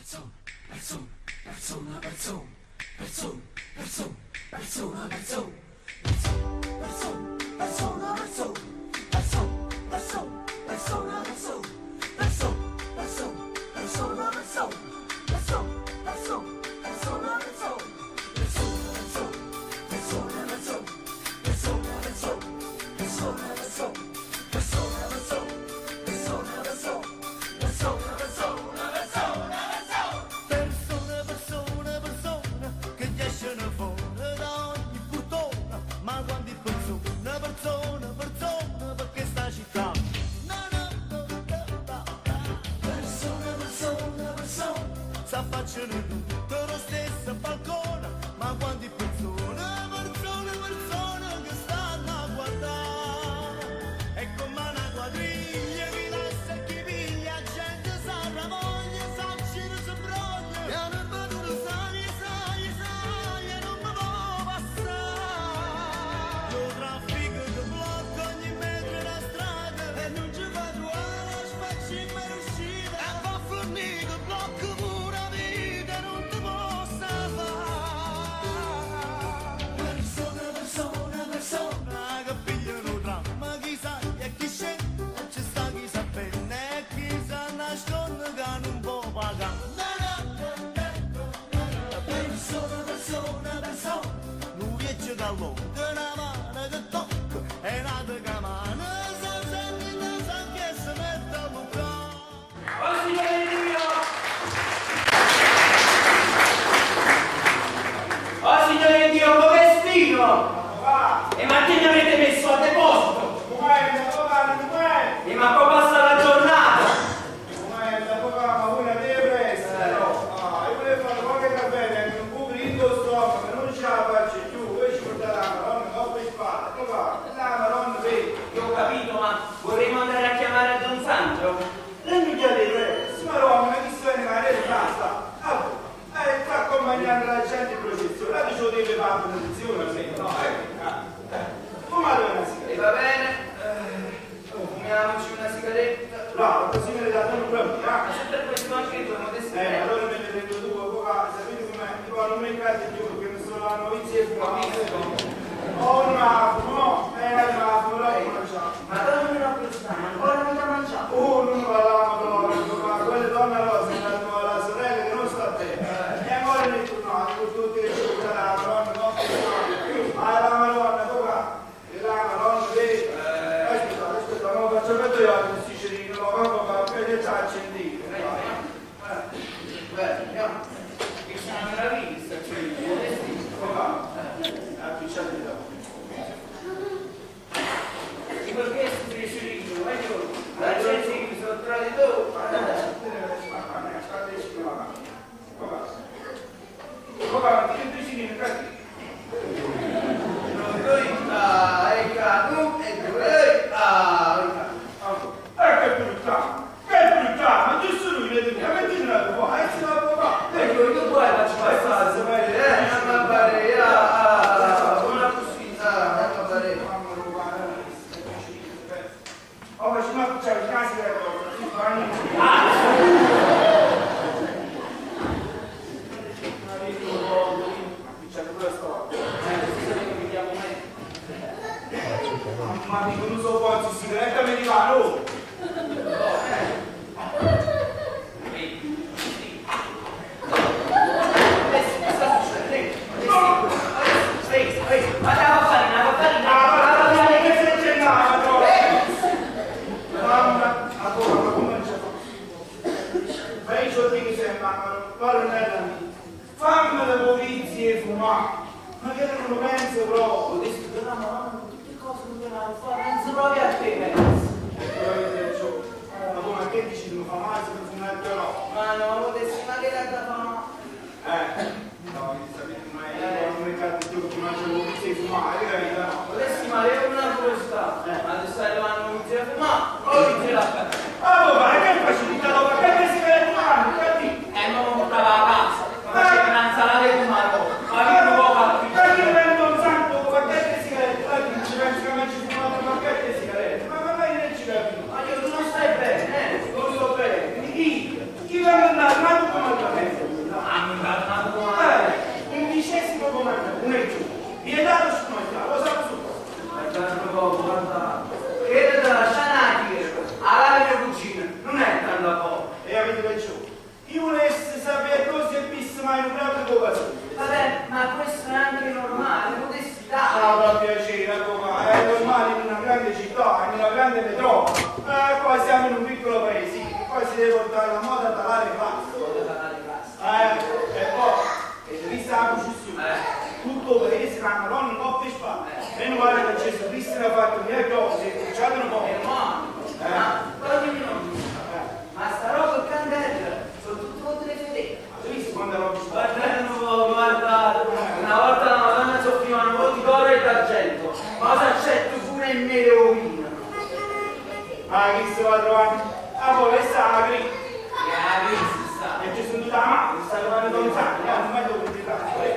Chi va a andare? undicesimo comando, un giù. Vietato su noi, lo sa su. Guarda, credo da scianati, alla mia cucina, non è tanto a poco. E avete ragione. Io volessi sapere cosa è visto mai in un'altra occasione. Vabbè, ma questo è anche normale, potessi dare. Ah, fa piacere, come è normale in una grande città, in una grande metropoli. Qua siamo in un piccolo paesino, qua si deve portare la moda da là classe. E poi, e ristiamo giù su. Tutto il paese ha una donna coppia e spalle. Meno male che Gesù Cristo ha fatto mille cose e cominciato un po'. Però dimmi non mi ma sta roba e candela sono tutte volte le fedeli. Hai visto quando roba Guardate, una volta la Madonna soffriva un po' di oro e d'argento, ma s'accetto pure il merovino. Ma chi si va a trovare? Ah, poi questa è la crisi. Sta. E ci sono tutta la mano, sta trovando da un sacco, non mai dove ti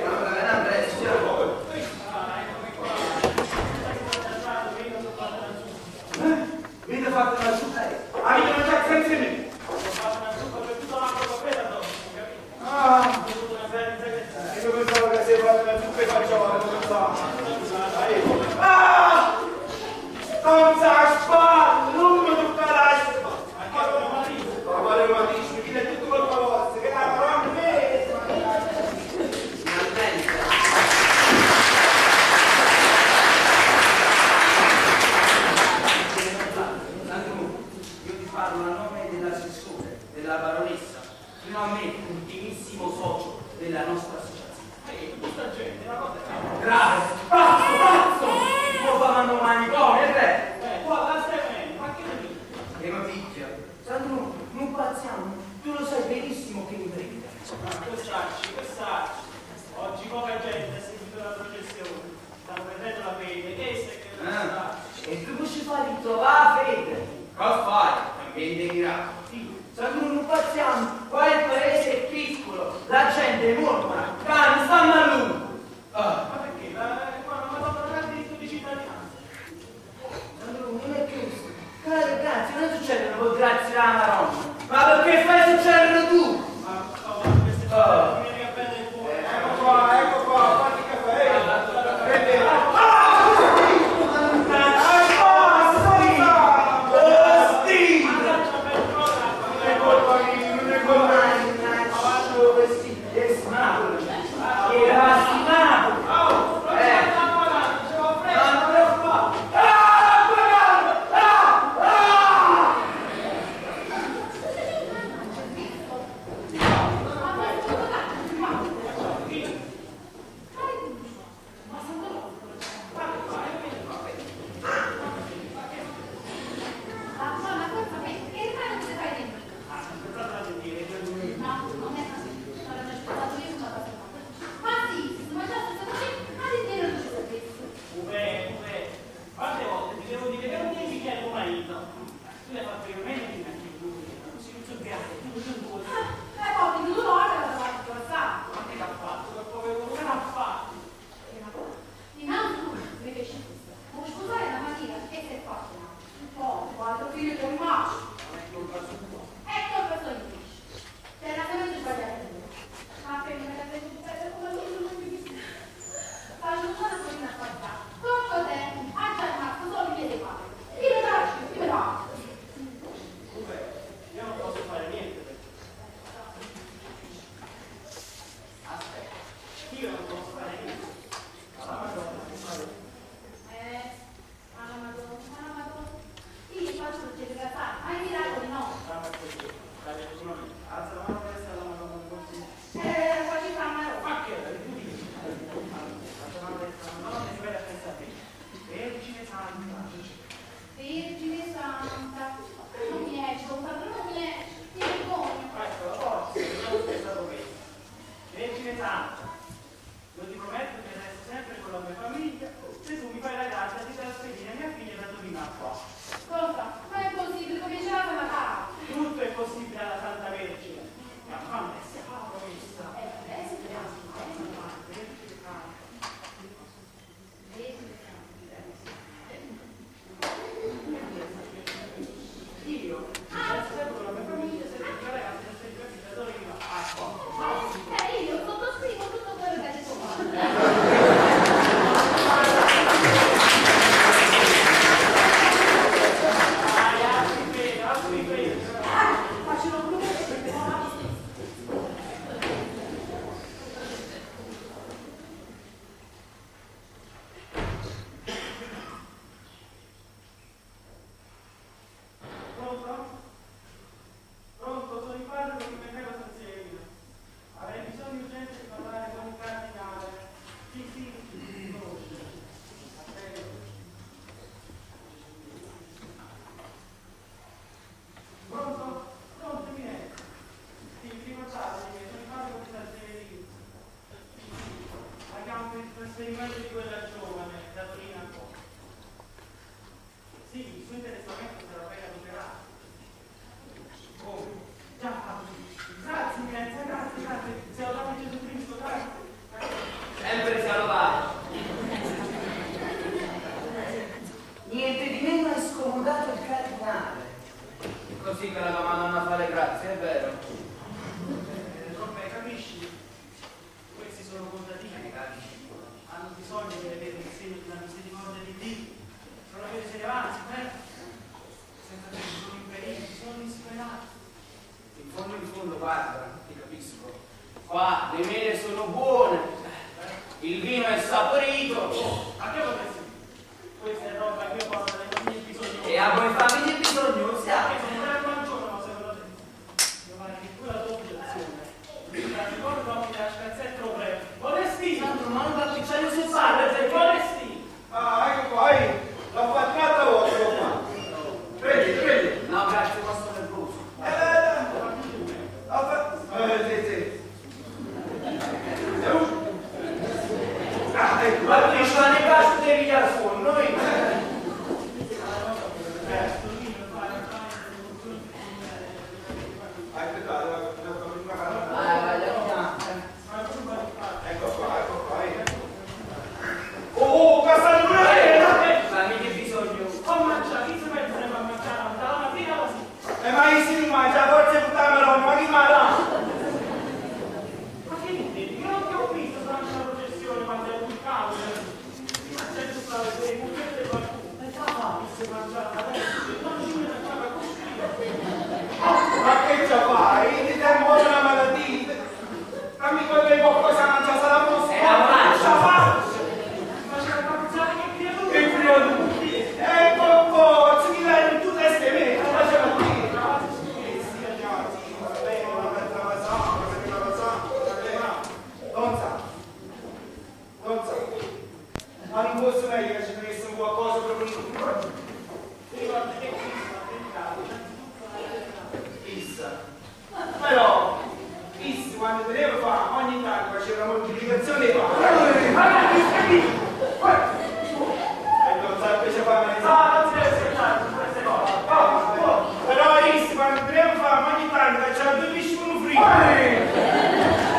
Avete fatto una zuppa? Avete mangiato senza me? Ho fatto una zuppa per tutta la propria addosso, capito? Ah! Io pensavo che se fate una zuppa e facciamo la cosa. Ah! Non sa spalla! Non mi tocca la spalla! Ma che reumatismo? Ma quale reumatismo? Mi dite tutto colpa vostra, che la parola a me! Parlo a nome dell'assessore, della baronessa, fino a me, ultimissimo socio della nostra associazione. Questa gente, una cosa è grave, pazzo! Come fanno manicomio, è vero? qua la stai venendo, ma che ne dici? E ma picchia, Sandro, non pazziamo, tu lo sai benissimo che mi prende. Quest'arci, oggi poca gente ha seguito la processione, stanno perdendo la fede, che se E tu ci fai ritrovare fede? Cosa fai? Ambiente mirato. Sandro, non pazziamo, qua il paese è piccolo, la gente è morta, cani stanno a lungo. Ma perché? Qua non ha dato il diritto di cittadinanza. Sandro, non è giusto. Cari ragazzi, non succedono con grazie alla Maronna, ma perché fai succedere tu? Ma queste cose mi viene a prendere il cuore. Ecco qua, fatti il caffè. Prende. meglio di quella giovane, da Torino a Como. Sì, il suo interessamento sarà ben adoperato. Come? Già, grazie, grazie. Sia lodato Gesù Cristo, grazie. Sempre sia lodato. Niente di meno è scomodato il cardinale. Così che la tua Madonna fa le grazie, è vero? Vabbè, capisci? Questi sono contadini, capisci? Hanno bisogno di vedere il segno della misericordia di Dio. Sono che se ne avanti, senza che sono impediti, sono disperati. In fondo, guarda, ti capisco. Qua le mele sono buone, il vino è saporito. Ma che vorresti? Questa è roba che io porto alle famiglie bisognose. E a voi famiglie bisognose? Che sono tre mangione, ma secondo te? Io vado che tu la tua obiezione. La ricordo anche la spezzetto breve. Vorresti? Tanto ma non capicciaio se Salve, vorresti? Ah, ecco qua, l'ho fatta vostra qua. Prendi. No, grazie, posso nervoso. Sì. Ecco. Ma tu dici, ma ne caso devi dare su noi? Ecco qua. Oh, questa non è! Famiglie bisogno. Ho mangiato, chi si mette a mangiare? Dalla mattina così. Ma io si mangia, forse buttamelo, ma chi mangia? Ma che dici? Io non ti ho visto durante la processione quando ero sul campo. Ma c'è tutta la cucchiette qualcuno. E fa, se mangiare adesso, non ci viene a fare così. Ma che ci fai? Ti sei morto una malattia? Fammi qualche qualcosa mangia, sarà posto. È la pancia. Ma c'è la pazzata che credo. Che credo? Ecco qua, ci dai tu teste me, non faceva qui. Ma non posso meglio che ci venisse un qualcosa proprio Ricorda che Cristo ha tentato innanzitutto la fissa. Però, fissi quando tenevo fame, ogni tanto faceva una moltiplicazione di pane. E non sa fece fame. non si deve aspettare su queste cose. Però fissi quando tenevo fame, ogni tanto faceva due pesci con un fritto.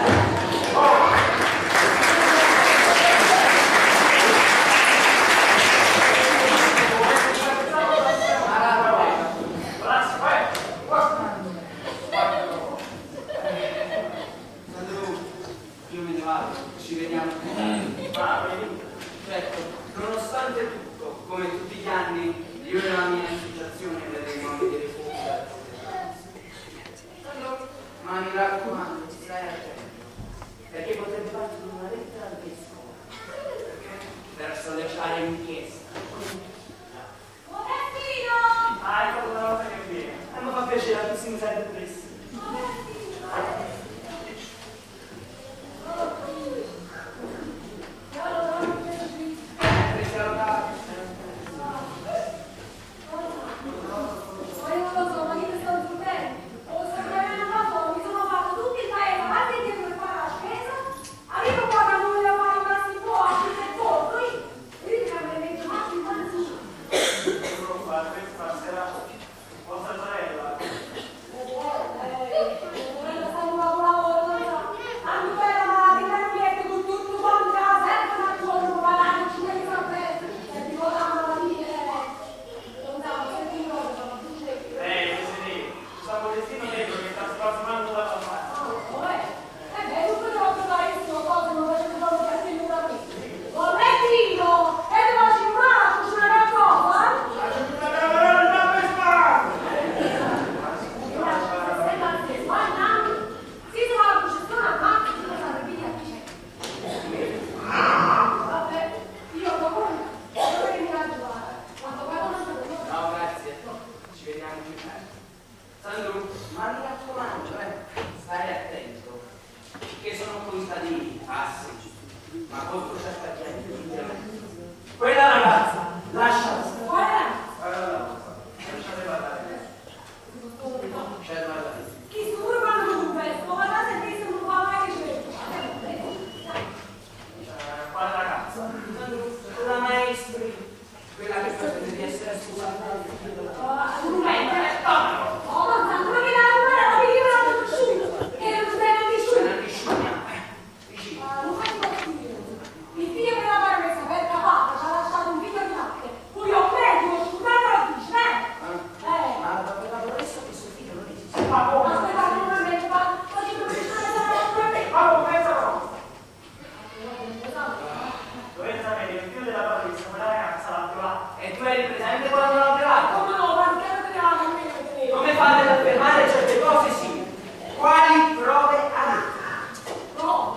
Io me ne vado, ci vediamo. Certo, nonostante tutto, come tutti gli anni, io e la mia associazione vedremo a vedere fuoco. Ma mi raccomando, stai attento, perché potrebbe farti una lettera al vescovo, per sollecitare l'inchiesta. Ecco una volta che viene. Mi fa piacere, a tutti mi serve presto. Questa sera vostra sorella prove adatte. No.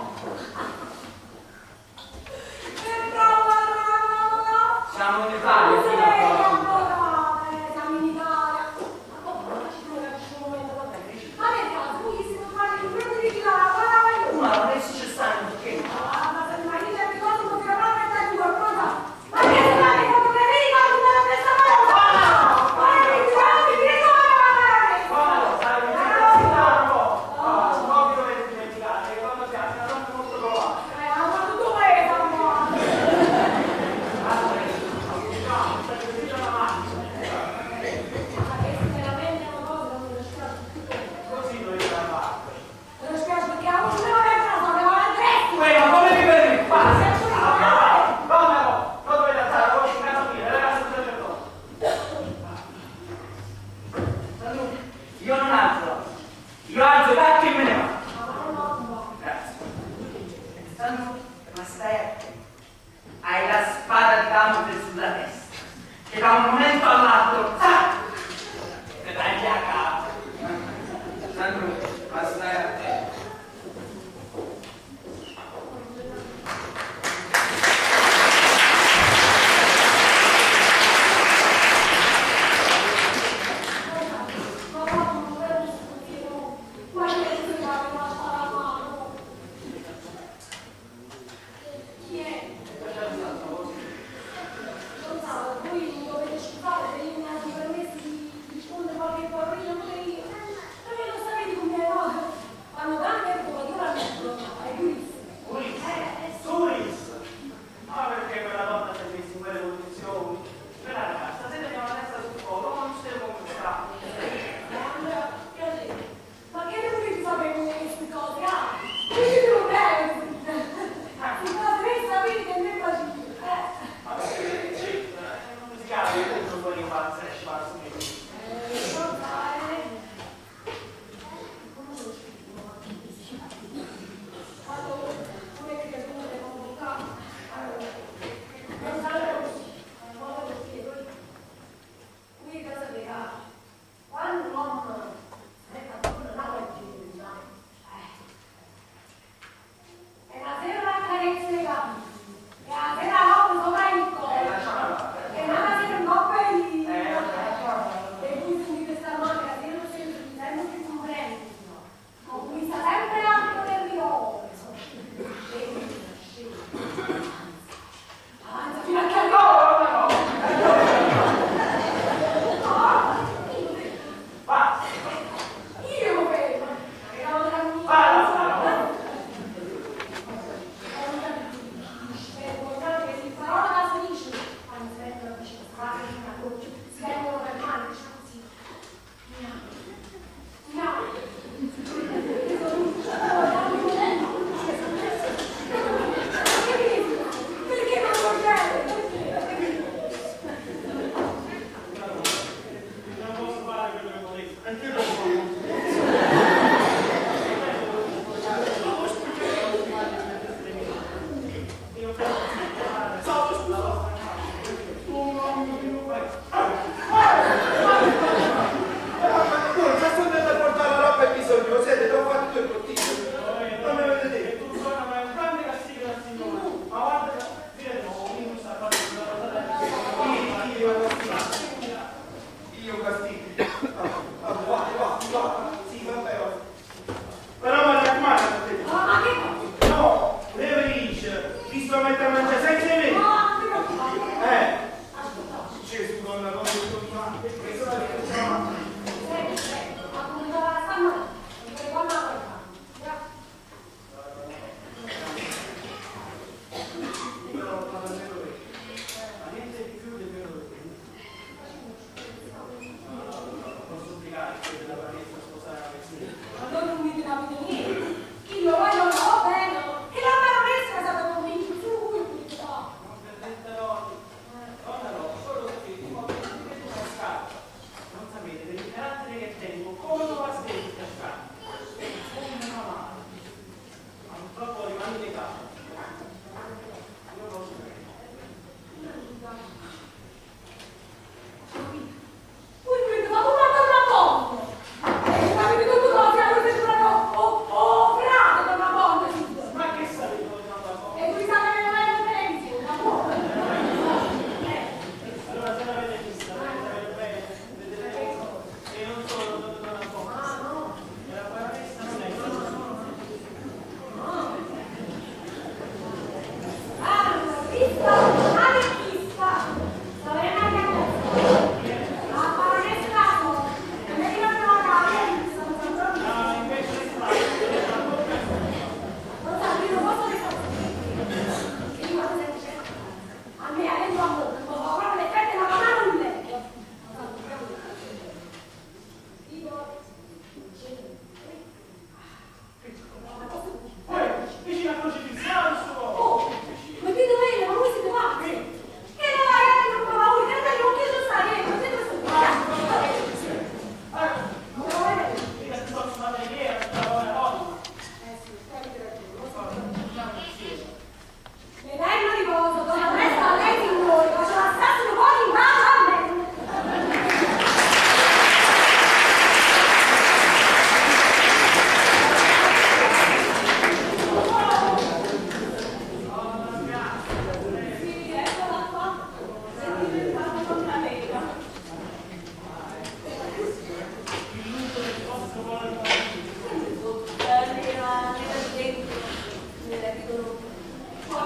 Che prova, Siamo in Italia, fino a qua. siamo in Italia. Ma come? Non ci trovo che c'è un momento da te. Ma per caso, tu si può fare il primo di là, Ma non è successo perché? ma se mi dice che cosa non si avrà per te qualcosa? Ma che se la vedo come vedi quando me la pensa male? Ma che ti trovi? Che sono? Sai, mi sembra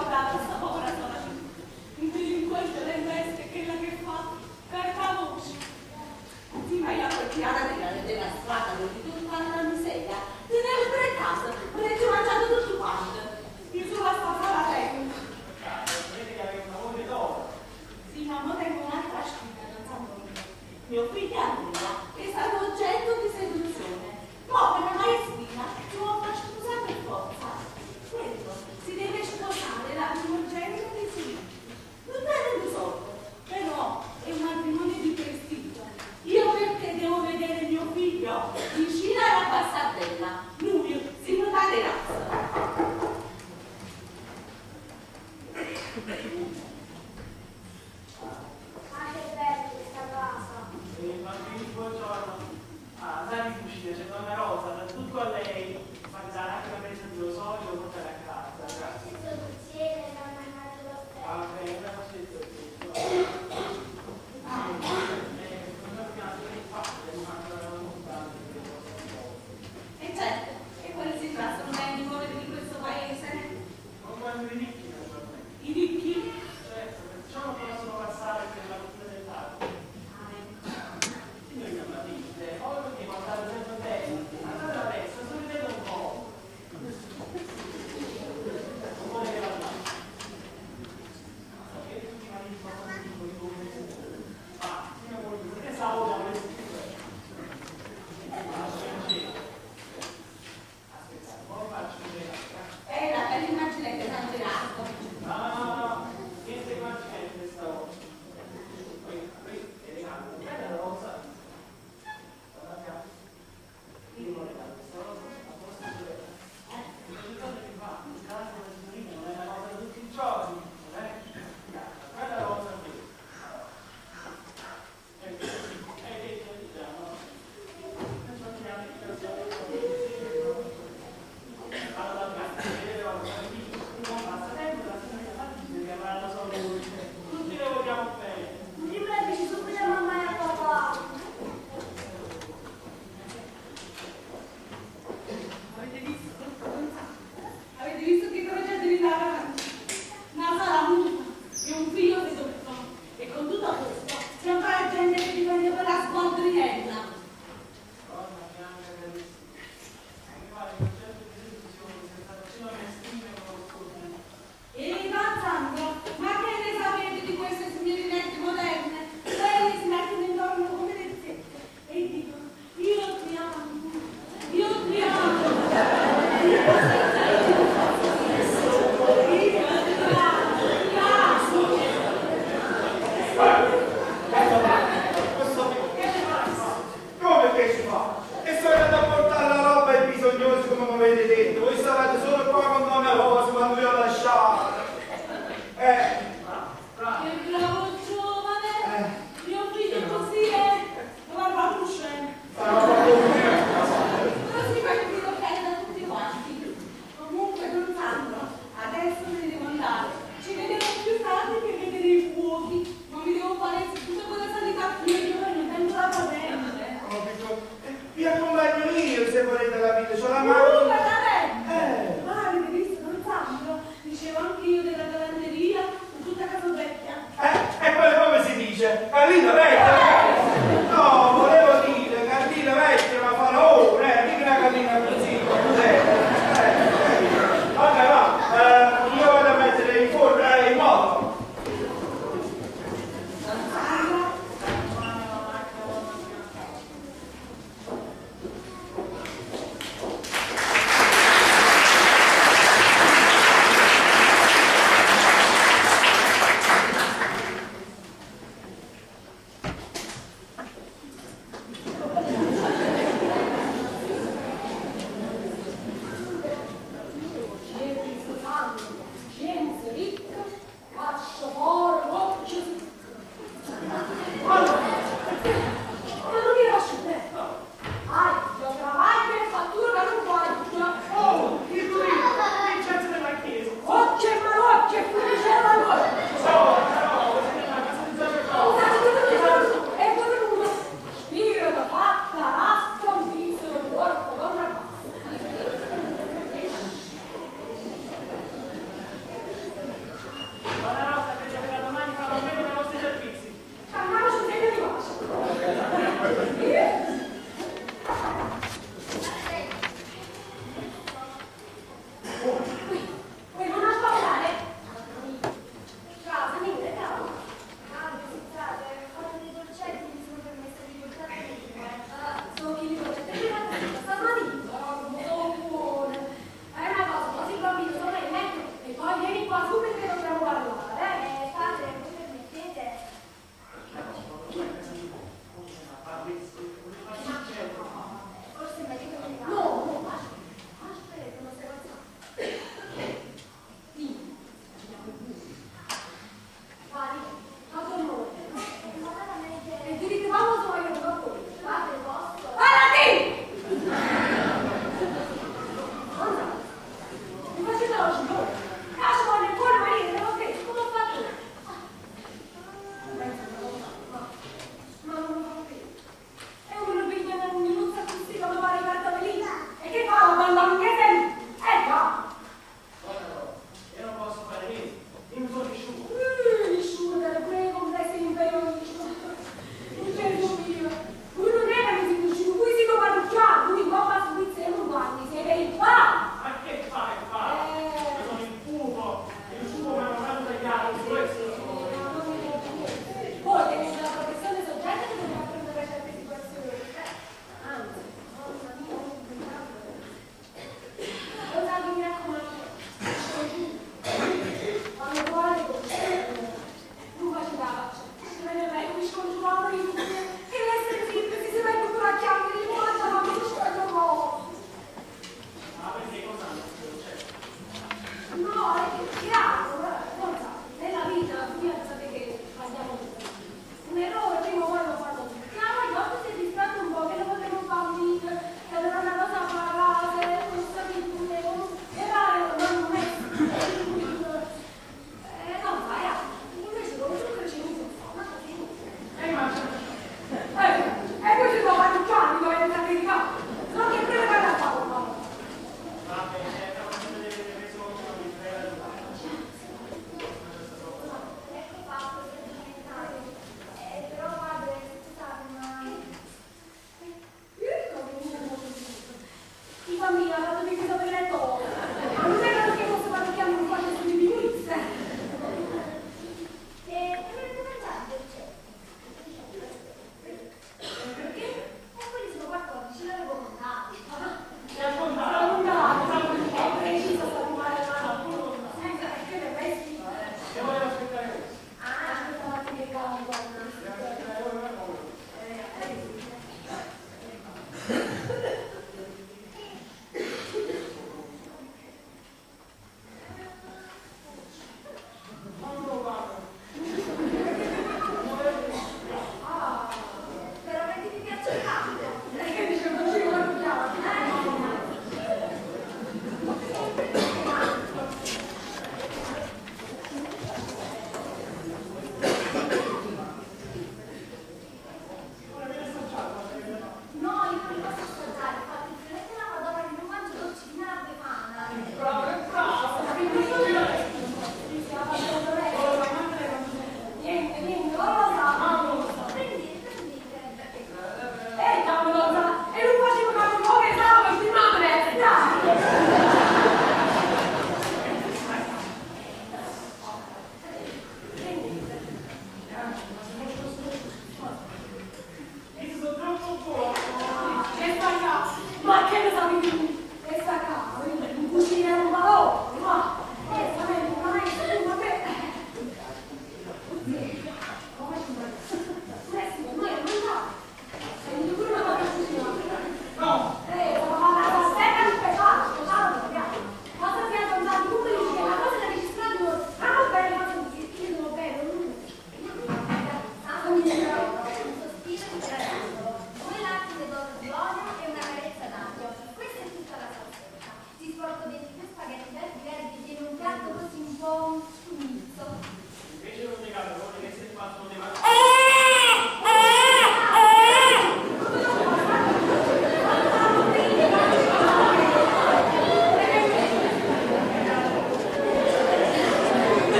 guardate sta povera sorella. Un delinquente del veste che la che fa carta voce. Sì, ma io quel piano della strada dove tu fare la miseria, tenevo per casa, avrete mangiato tutto quanto. Io sono la stata la terra. Vedete che aveva una moglie d'oro. Sì, ma ora tengo un'altra sfida, non so come. Mio figlio Andrea è stato oggetto di seduzione. Ma per la maestrina lo faccio sposare per forza. Quello si deve sposare la primogenita dei suoi figli. Non è un soldo, però è un matrimonio di prestigio. Io perché devo vedere mio figlio in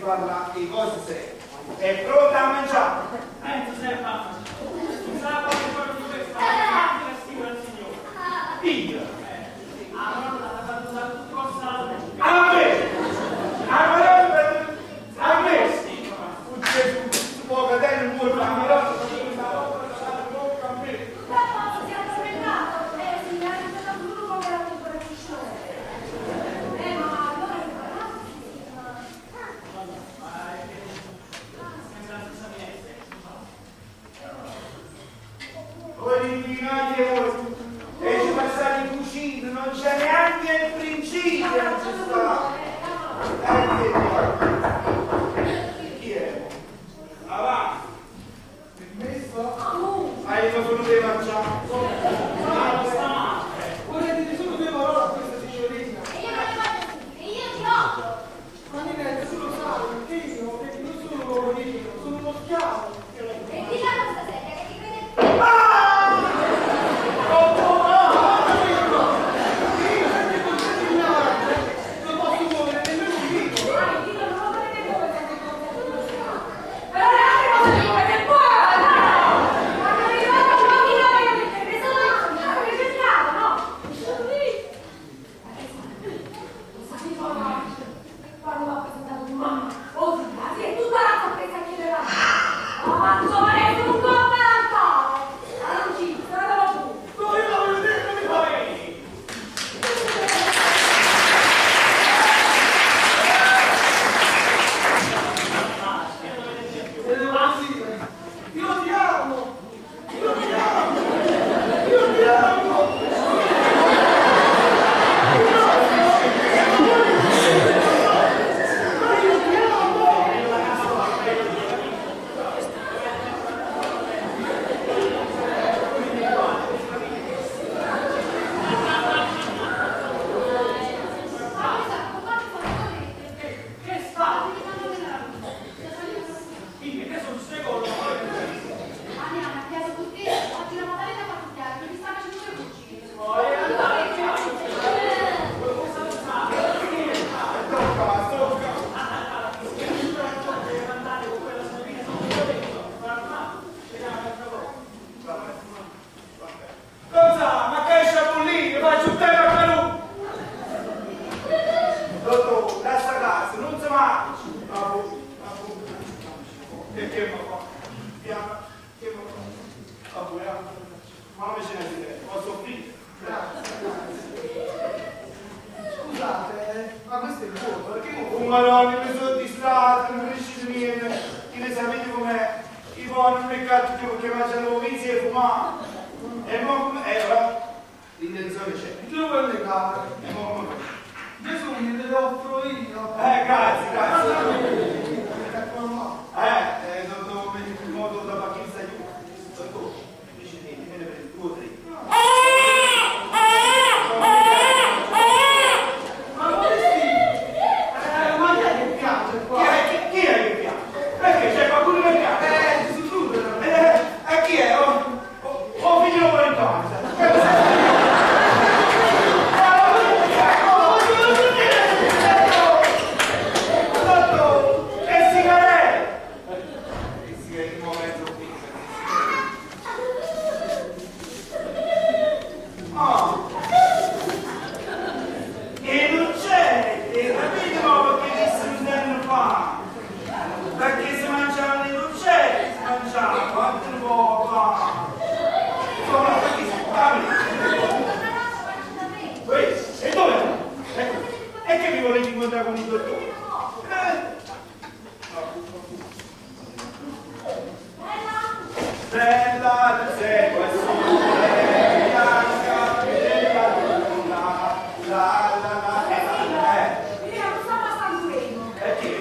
parla di cose serie. È pronta a mangiare. Tu sei fatto. Tu sai quando farò di questa? La stima al Signore. Figlio. Allora l'ha fatto usare tutto cosa. A me! A me! Tu può cadere il muro, ma mi lascia a me. Voi indovinate voi, e ci passate in cucina, non c'è neanche il principio, non c'è sta. Chi è? Avanti. Permesso? Hai fatto un dei mangiare? No, sta male. Vorrei dire solo due parole a questa signorina. E io non le voglio sentire, io ti odio. Ma Ninetta, tu lo sai, perché io non sono un poverino, sono uno schiavo. E di là questa sedia che ti crede più. Non posso muovere nemmeno un dito. Dai, dillo, non lo volete più queste cose. Però le altre cose le volete buone, no? Quando mi rivolgo a un bambino voglio mettere, che sono avete cercato, no? Sono lì. Sai cosa? Quando mi ha presentato un mamma, oh, si è tutta la sorpresa che le va. Ma faccio vedere tutto a me al tavolo. Non ci, sarà da tu. No, io la voglio vedere come fa. Io ti amo! Io ti amo! Io ti amo! Che sta? Dimmi, che sono secondo. Andiamo, ha chiesto tutti, oggi la modalità fa tutti altri, mi sta facendo le cucine. Cosa? Ma che esce a bollire? Faccio un tema a calù! Dottor, lascia casa, non si mangia! E che mi fa? Piano, che mi fa? Ma come ce ne siete? Ho soffrito. Scusate, ma questo è il voto, perché non Oh madonna, mi sono distratto, non riesco niente. Chi ne sapete com'è? I buoni peccati che mangiano vizi e fumati. E mo va? L'intenzione c'è. tu lo vuoi legare? E mo Gesù mi te le offro io. grazie, grazie. Ecco, no. Devo mettere il modo da pacchista giù. Dottore, invece te ne prendi 2 o 3. Ma come sì? Ma chi è che piace qua? Chi è che piace? Perché c'è qualcuno che piace? Gesù tu però. E chi è? Ho figlio 40 anni. Perché si mangiano le dolcetti, si mangiano, quanto ne può fare? Insomma, perché si parla? E dove? E che mi volete incontrare con il dottore? Bella, tu sei questa bianca, bella luna, la. E chi è?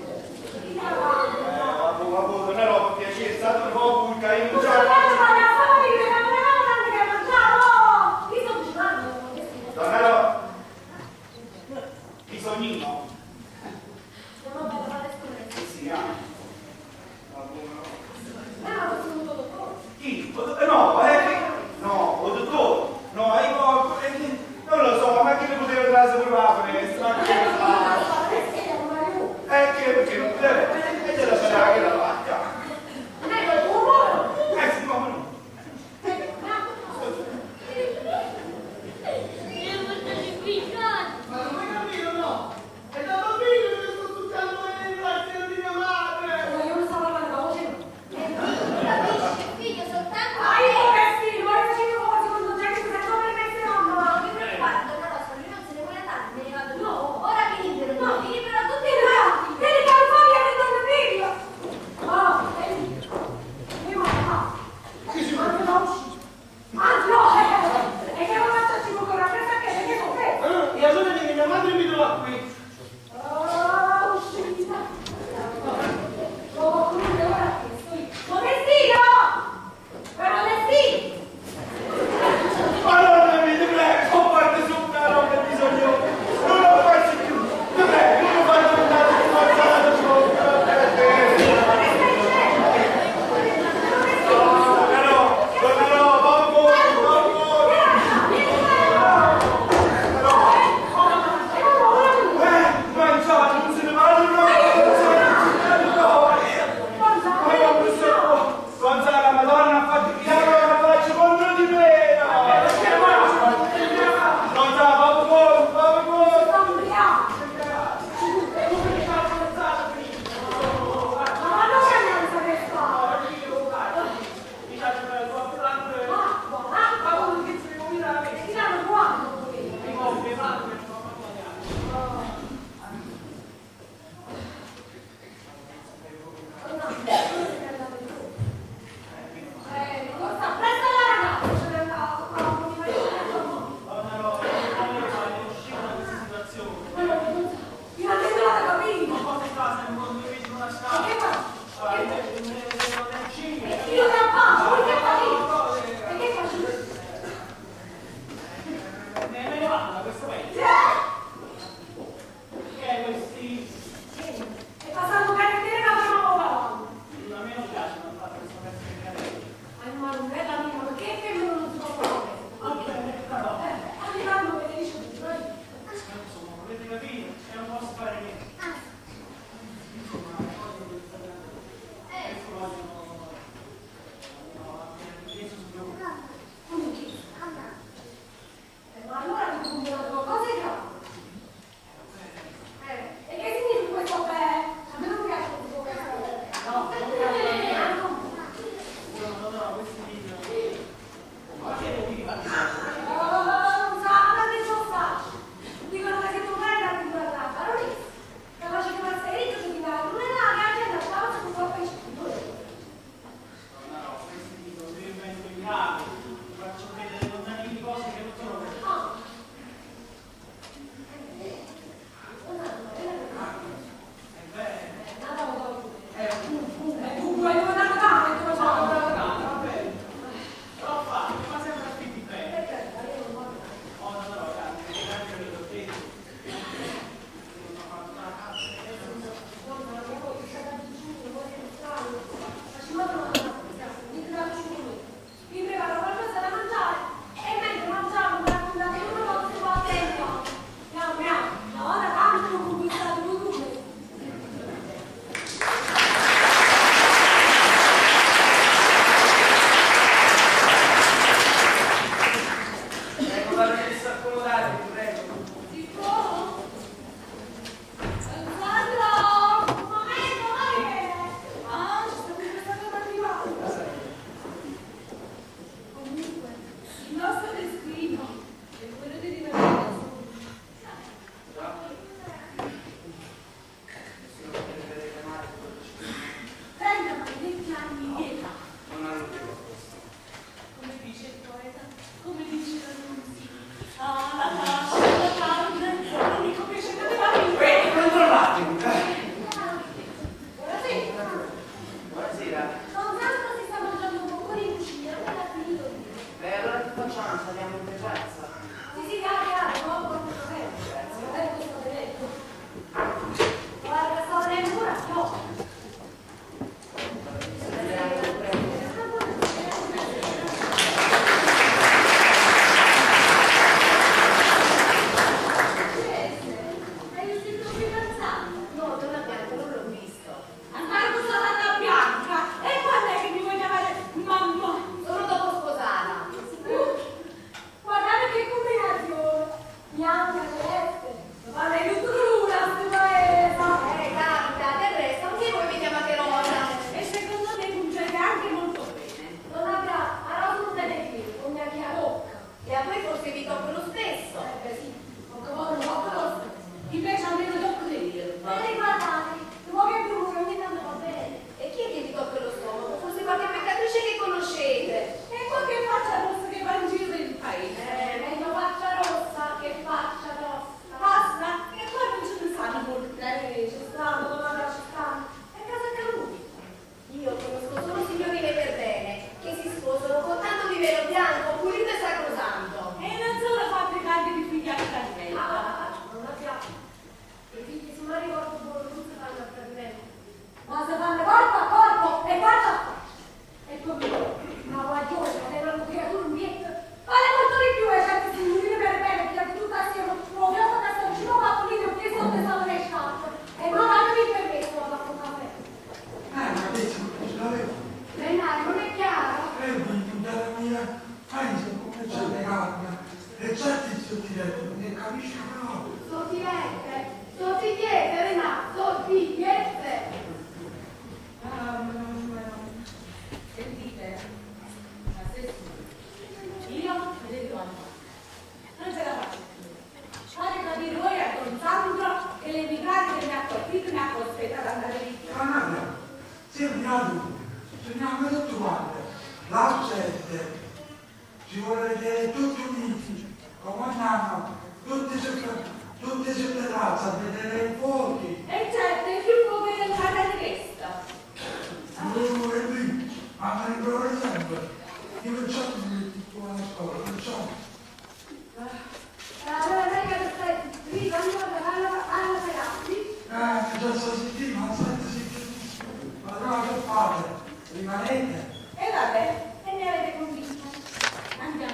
Non è roba piacere, è stato un po' un carino già. Donello, bisognino. Sì, ah. Chi? No, andare via. Canale, sogniamo tutto quanto. La gente ci vuole vedere tutti uniti, come andiamo, tutti sul terrazzo a vedere i fuochi. E certo, è più povera entrata di questa. E qui, ma mi ricordo sempre, io facciamo la scuola, facciamo. Allora, raga, viva, alla Ferrari. Già sto sentendo, ma aspetta, sentite. Ma no, che fate? Rimanete? E vabbè, e mi avete convinto. Andiamo.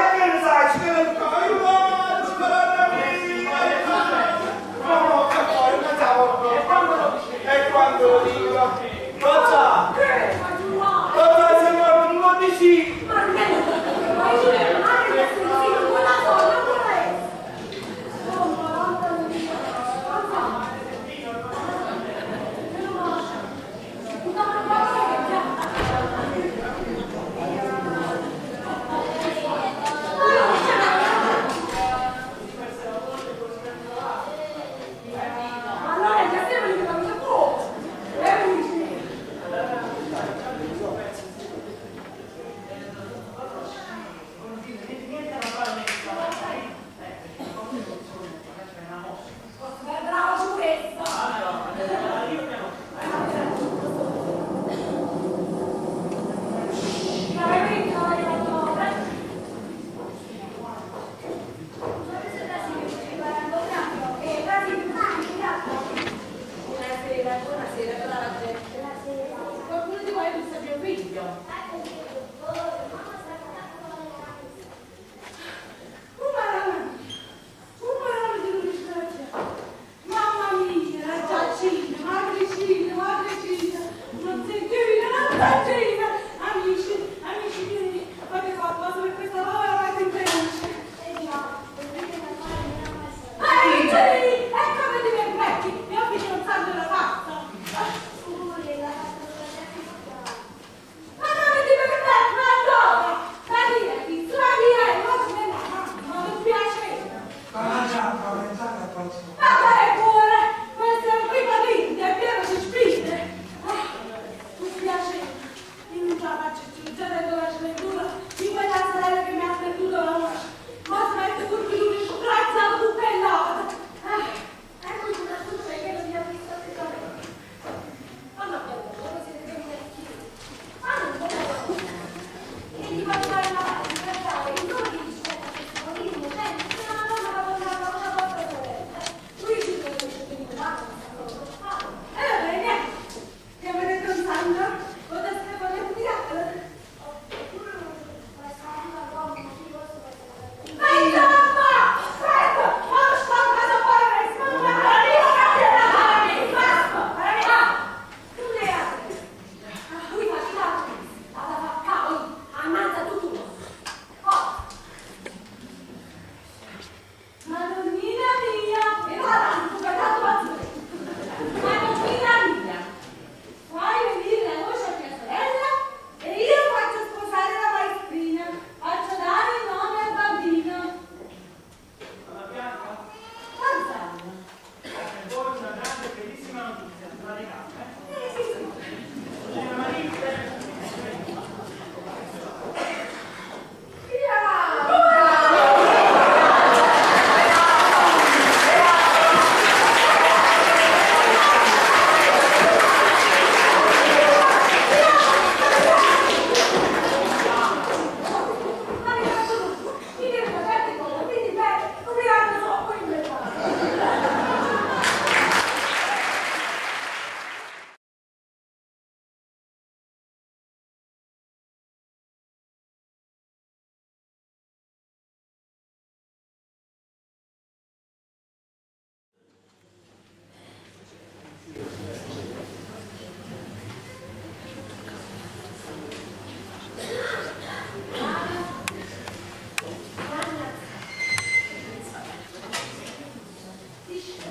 Vai,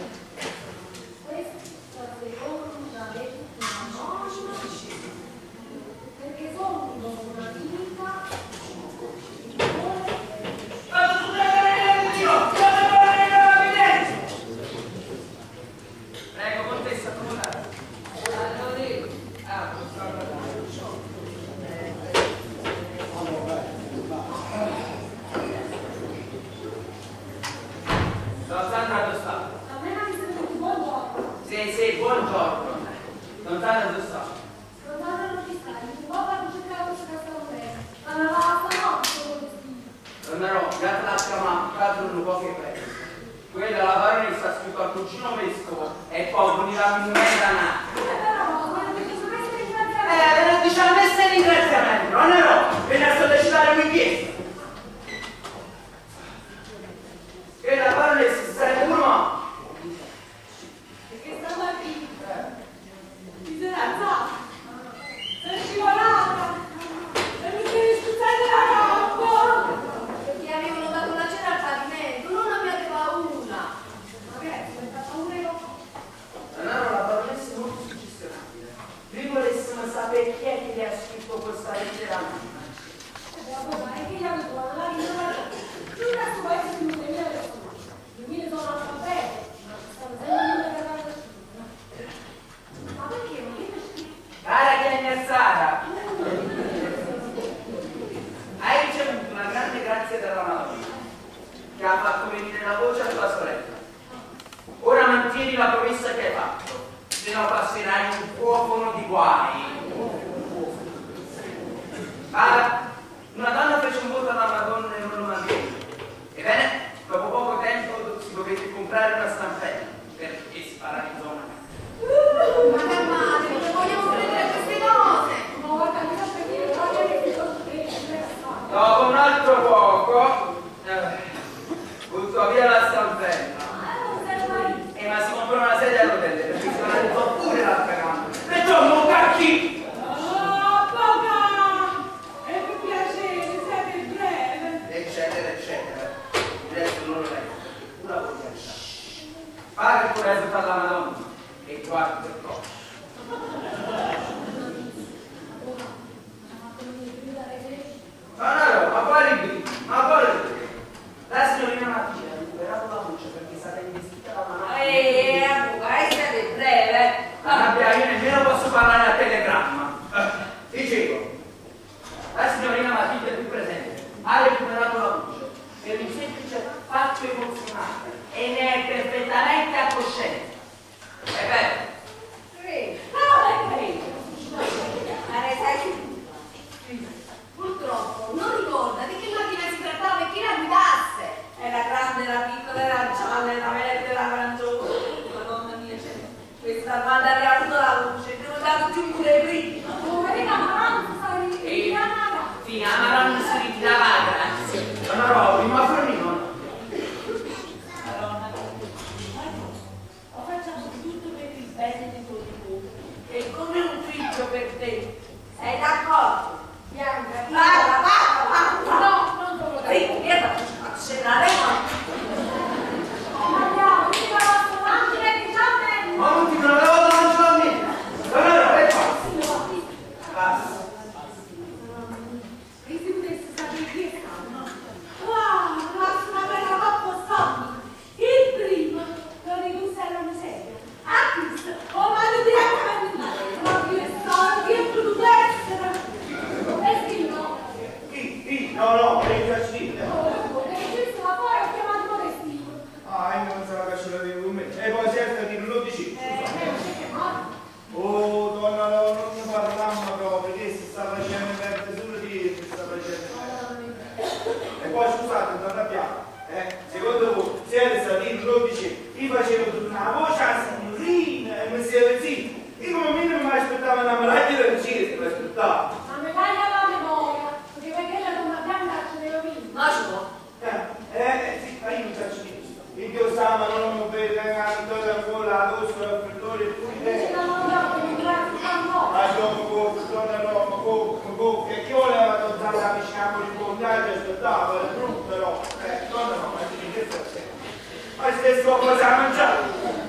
Ma stesso cosa ha mangiato?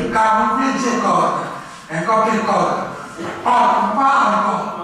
cavo invece cosa, e qualche cosa. Oh, Marco!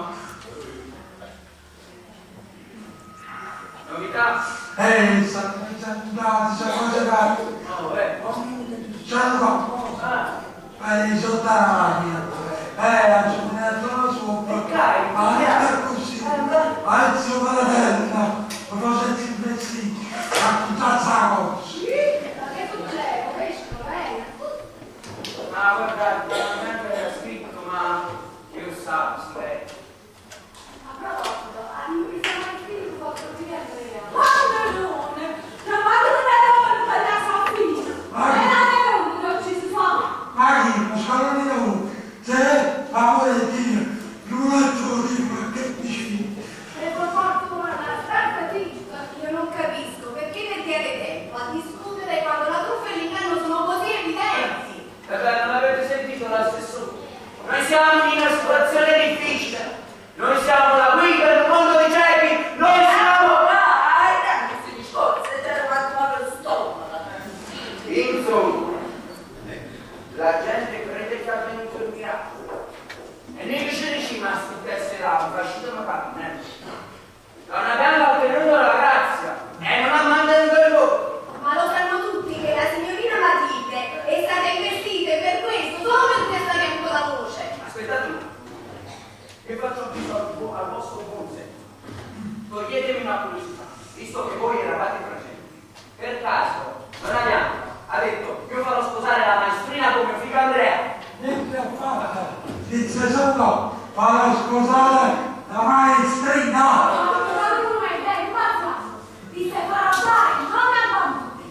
Novità? Stanno andando, siamo giocati. No, C'hanno qualcosa. Sotto la macchina. Ha giocato sopra. Così. Il suo fratello. Lo senti imbecille. Ha buttato la cosa. Che succede? Pesco, Ma guardate, non era scritto, ma io so, si vede. A proposito, non mi sono mai scritto qualcosa di Andrea. Guarda, non vado a vedere per la sua figlia. Ma non ci si fa. Ma chi? Ma scarone da uno. Se, amore di Dio, non ha giorno che vicino. E per fortuna, aspetta, io non capisco perché perdiate tempo a discutere quando la truffa e l'inganno sono così evidenti. Vabbè, non avete sentito l'assessore? Noi siamo in una situazione difficile. Noi siamo la guida del mondo di Cepi. Noi siamo... questi discorsi, c'era fatto male lo stomaco. Insomma, la gente crede che ha avvenuto il miracolo. E noi ce ne ci rimasti tesserati, facciamo capire. Non abbiamo ottenuto la grazia e non ha mantenuto il voto. Ma lo sanno tutti che la signorina Matilde è stata investita e per questo, solo per questo che ha avuto la voce. Aspettate un attimo. Io faccio un avviso al vostro buon senso. Toglietemi una curiosità, visto che voi eravate presenti. Per caso, non abbiamo, ha detto, io farò sposare la maestrina come figlio Andrea. Niente affatto. Dice solo, farò sposare la maestrina. Ma tu non hai idea, basta. Ti sei fare, non mi abbandoni.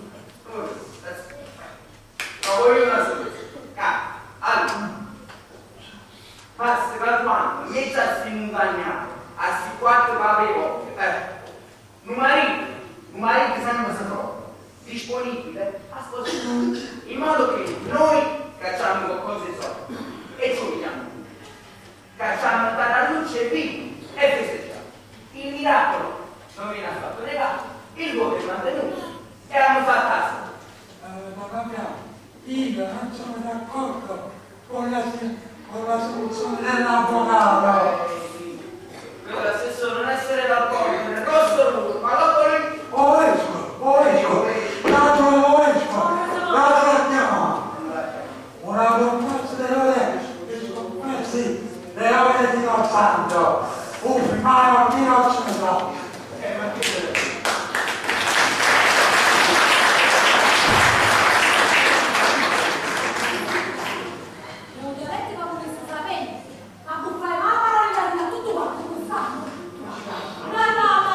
Ma voglio una soluzione. Allora, basta 4 anni, mi ci in un bagnato, a sti 4 avevo, un marito sempre saprò, disponibile a sposare, in modo che noi cacciamo qualcosa di soldi e ci uniamo, cacciamo la luce e vino e festeggiamo. Il miracolo non viene affatto negato, il voto è mantenuto e hanno fatto ascolto. Non abbiamo, io non sono d'accordo con la soluzione dell'avvocato. L'assessore non essere d'accordo nel rosso muro, ma dopo lì... L'altro la chiamata. Una comparsa dell'Oresco, che scomparsi della vita di Don Santo. Ma chi non ce ne sa. ma che deve? Non dovete come questo sapente, ma buffare mamma non gli ha tutto quanto quest'anno. No,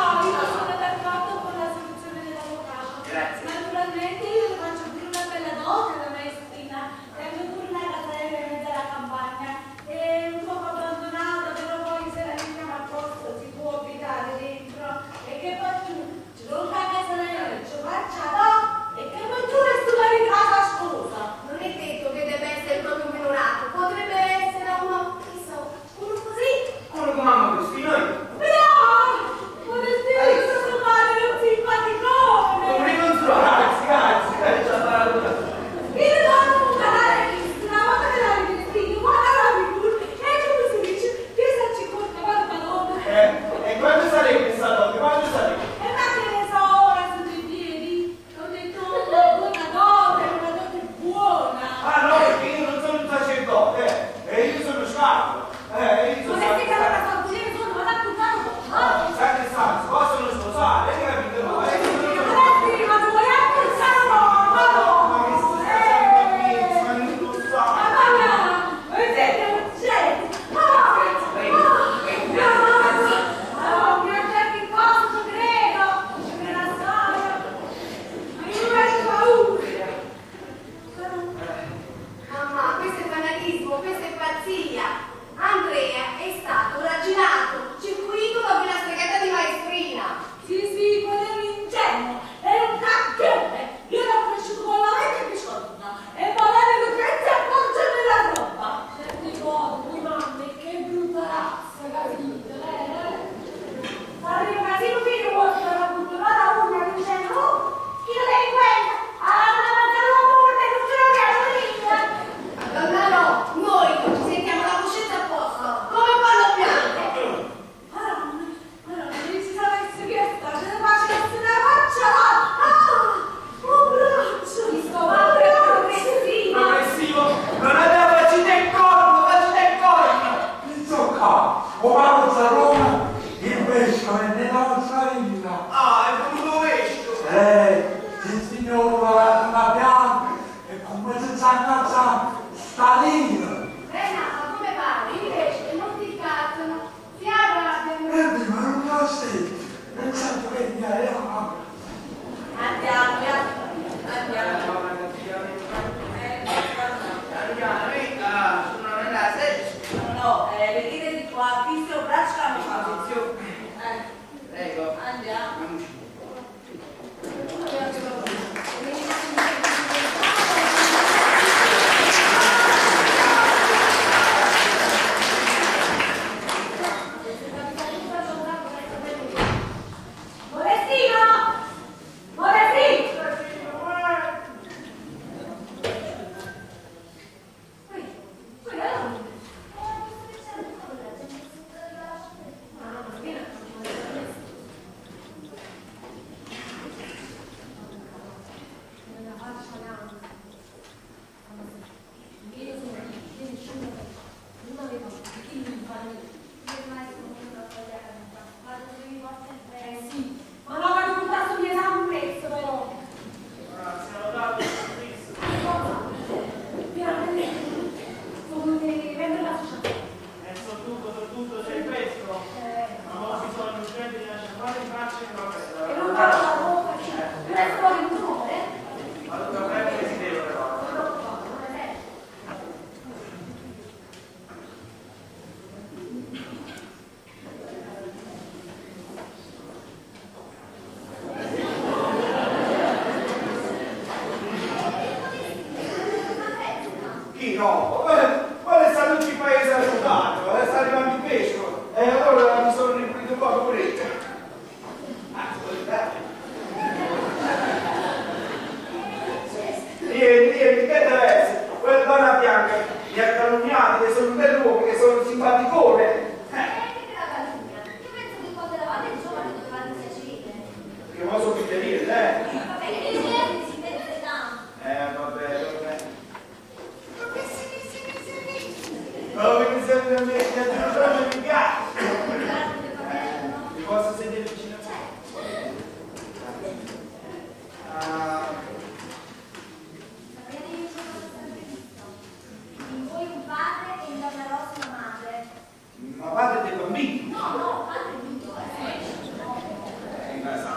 casa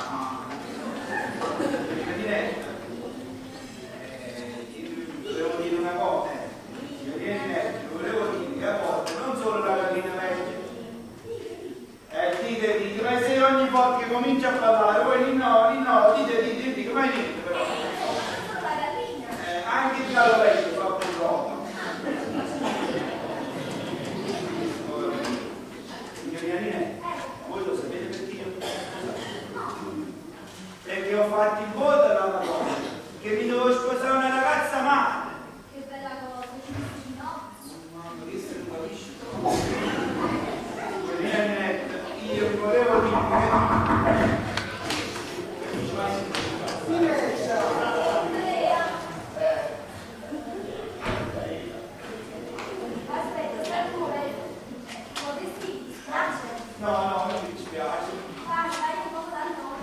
Presidente, volevo dire una cosa, volevo dire che a volte non solo la gallina vecchia, dite, ma se ogni volta che comincia a parlare, voi no, dite, che mai dite però? Anche il gallo vecchio fa purtroppo. Signorina, voi lo sapete perché io? Perché ho fatto il voto l'altra volta, che mi dovevo sposare una ragazza madre. Che bella cosa, no? Mamma, che se non capisci. Io volevo dire Aspetta, stai pure. Modesti, ti spiace? no, non mi dispiace. Vai, un po' da noi.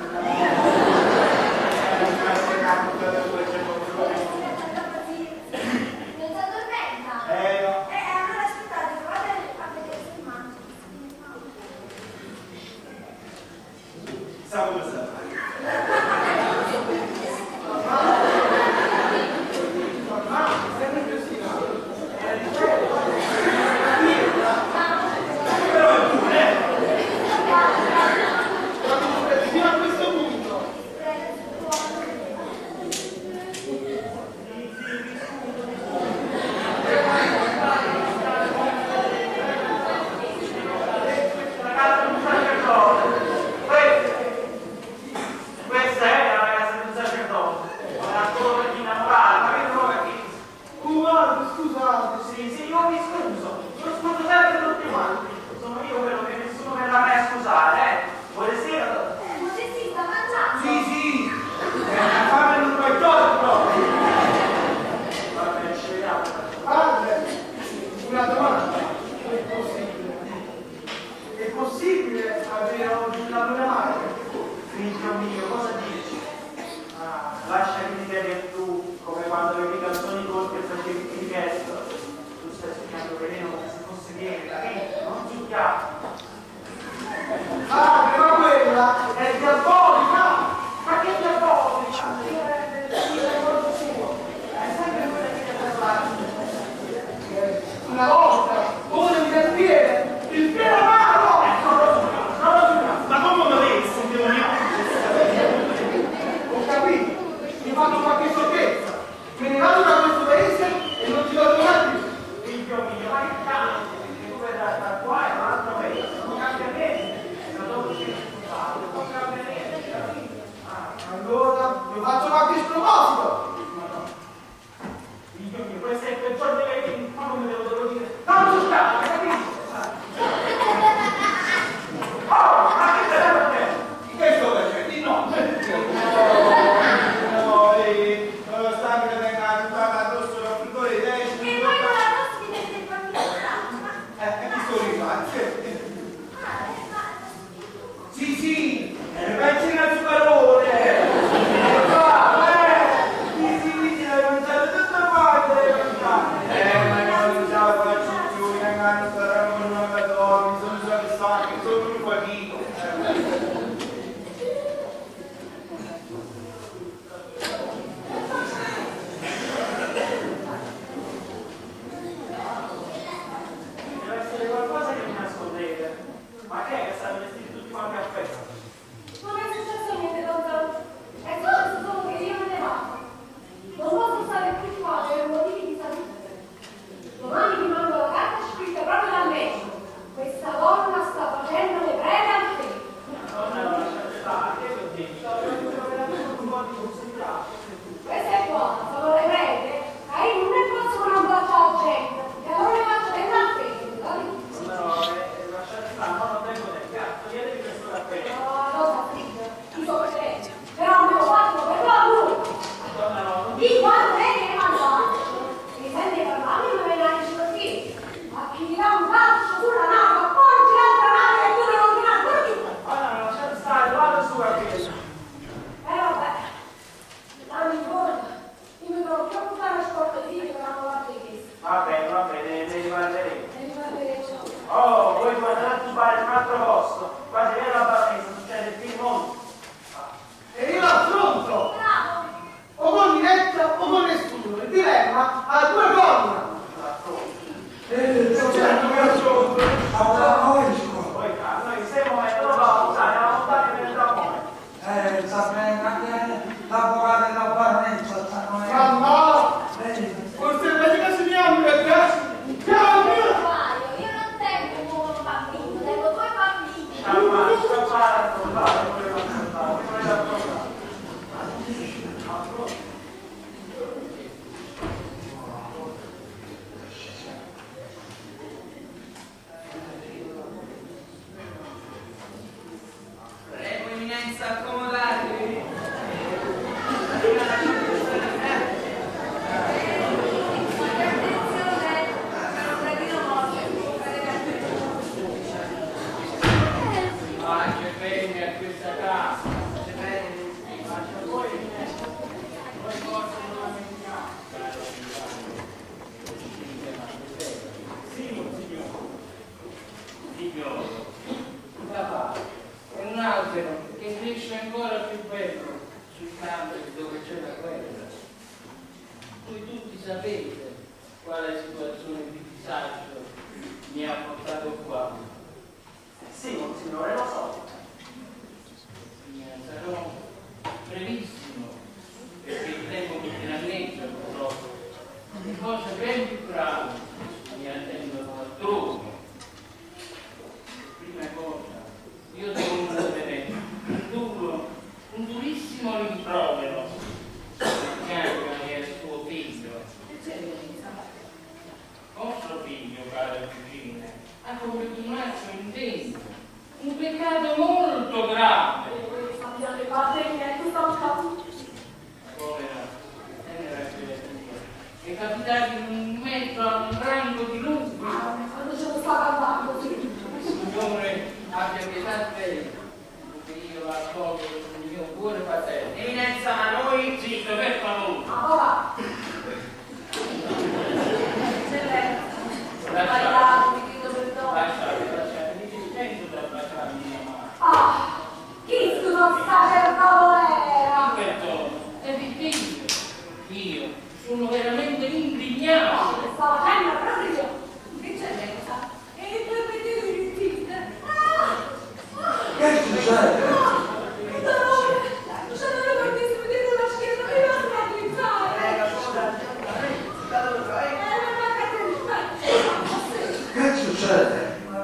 Non si addormenta? No. Allora aspettate, provate a vedere se mangia. Sa come sta? Però è pure, fino a questo punto. Questa è la ragazza di un sacerdote, una torre di innamorata, ma che non lo capisco. Scusate. Sì, io mi scuso sempre tutti quanti. Sono io quello che nessuno verrà mai a scusare, Buonasera. Modesti, sta mangiando? Sì. La fame non puoi torto. Vabbè, scegliamo. Padre, una domanda. È possibile avere oggi una luna madre? Figlio mio, cosa dici? Lasciami dire tu, come quando avevi canzoni corti e facevi il gesto. Tu stai cercando veleno come se fosse vieta, non succhiare. Ah, ma quella è diabolica! Ma che diabolica! È sempre quella che ti ha parlato. Una volta, uno di cartiere, il pieno amaro! Ma come lo vedi, sono demoniaco? Ho capito, mi fanno qualche sciocchezza. Me ne vado da questo paese e non ti torno mai più. Figlio mio, ma che cazzo? Perché tu verrai da qua e dall'altro paese, non cambia niente. Da dove ci sposare, non cambia niente, capito? Allora, io faccio qualche sproposito. Figlio mio, questo è il peggior dei vecchi, ma come te lo devo dire? Non succhiare, capisci? Oh, ma che te ne per te? Che sto facendo? No, stanno che venga aiutata addosso la frittore di E poi con la nostra mi mette il bambino. mi sto rifacendo. Sì. Sì, pensi al zuccherone. Sì, deve mangiare tutto quanto, deve mangiare. Ma non ce la faccio più, in anno saranno con una cattolica, sono soddisfatto, sono un pochino. Deve essere qualcosa che mi nascondete. Ma che è che stanno vestiti tutti quanti a festa? Non è successo niente, Gonzalo. È successo solo che io me ne vado. Non posso stare più qua per motivi di salute. Domani mi mando la carta scritta proprio dal medico. Questa donna sta facendo le prede al freddo. Madonna, non lasciate stare, che ho detto? Devo veramente un po' di concentrato. Questa è buona, sono le prede. Ma io non ne posso non baciare la gente. E allora le faccio dentro al freddo, capito? Però, lasciate stare, no, non tengo del cazzo, toglietevi questo cappello. Cosa figlio? Ti so credere. Però me lo faccio per lavoro. Madonna, no, non Di quando lei viene mangiato. Mi sente parlare e mi viene a dire ma chi ti dà un calcio sulla naso, porti l'altra mano e tu non ti dà più. Madonna, lasciate stare, vado su a questo. Vabbè, dammi in conto. Io mi trovo più a fare la scorta di video che non la richiesta. Va bene, ne rimanderemo. E mi fa vedere ciò. Oh, voi guardate un altro posto. Quasi viene la baronessa, succede più in mondo. accomodatevi. Anche bene a questa casa. Ma se voi forse non la mettiamo. Sì, signore. Papà, è un albero che cresce ancora più bello sui campi dove c'è la guerra. Voi tutti sapete quale situazione di disagio mi ha portato qua. Sì, monsignore, lo so. Sarò brevissimo perché il tempo mi finalmente purtroppo. Le cose ben più gravi mi attendono altrove. Prima cosa, io devo prendere un durissimo rimprovero a Bianca e al suo figlio. Vostro figlio, caro cugine, ha commesso un atto indegno, un peccato molto grave. Povera, tenera creatura, è capitato in mezzo a un rango di lupi. Il Signore abbia pietà di lei, che io la accolgo sul mio cuore paterno. Eminenza, ma noi... Zitto, per favore. Lasciate, mi discendo da baciarmi la mano. Perdono, è di figlio. Io sono veramente indignato. Che succede? Che succede?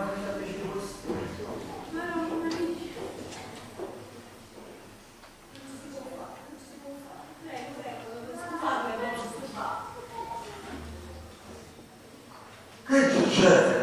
Che succede?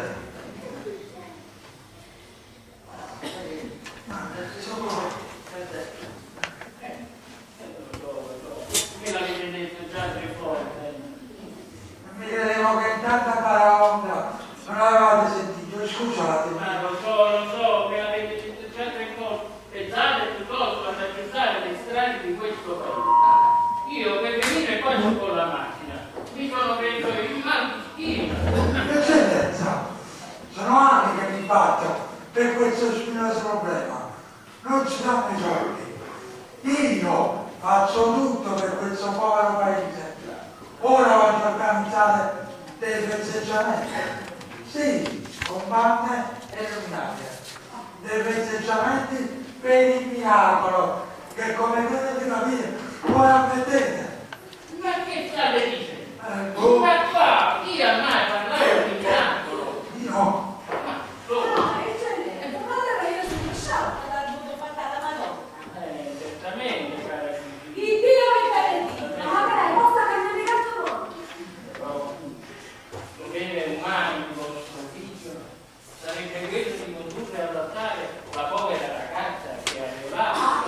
Me l'avete detto già 3 volte. Mi credevo che in tanta paraonda non avevate sentito, scusatemi. Ma lo so, me l'avete detto già 3 volte. Pensate piuttosto ad aggiustare le strade di questo paese. Io per venire qua con la macchina mi sono preso il mal di schiena. Eccellenza, sono anni che mi batto per questo spinoso problema. Non ci danno i soldi. Io faccio tutto per questo povero paese. Ora voglio organizzare dei festeggiamenti. Sì, con bande e luminarie. Dei festeggiamenti per il miracolo, che come potete capire, voi ammettete. Ma che state dicendo? Boh, Ma qua, chi ha mai parlato di miracolo? io Ma dove? Certamente, cara dovere umano di vostro figlio sarebbe quello di condurre all'altare la povera ragazza che ha violato.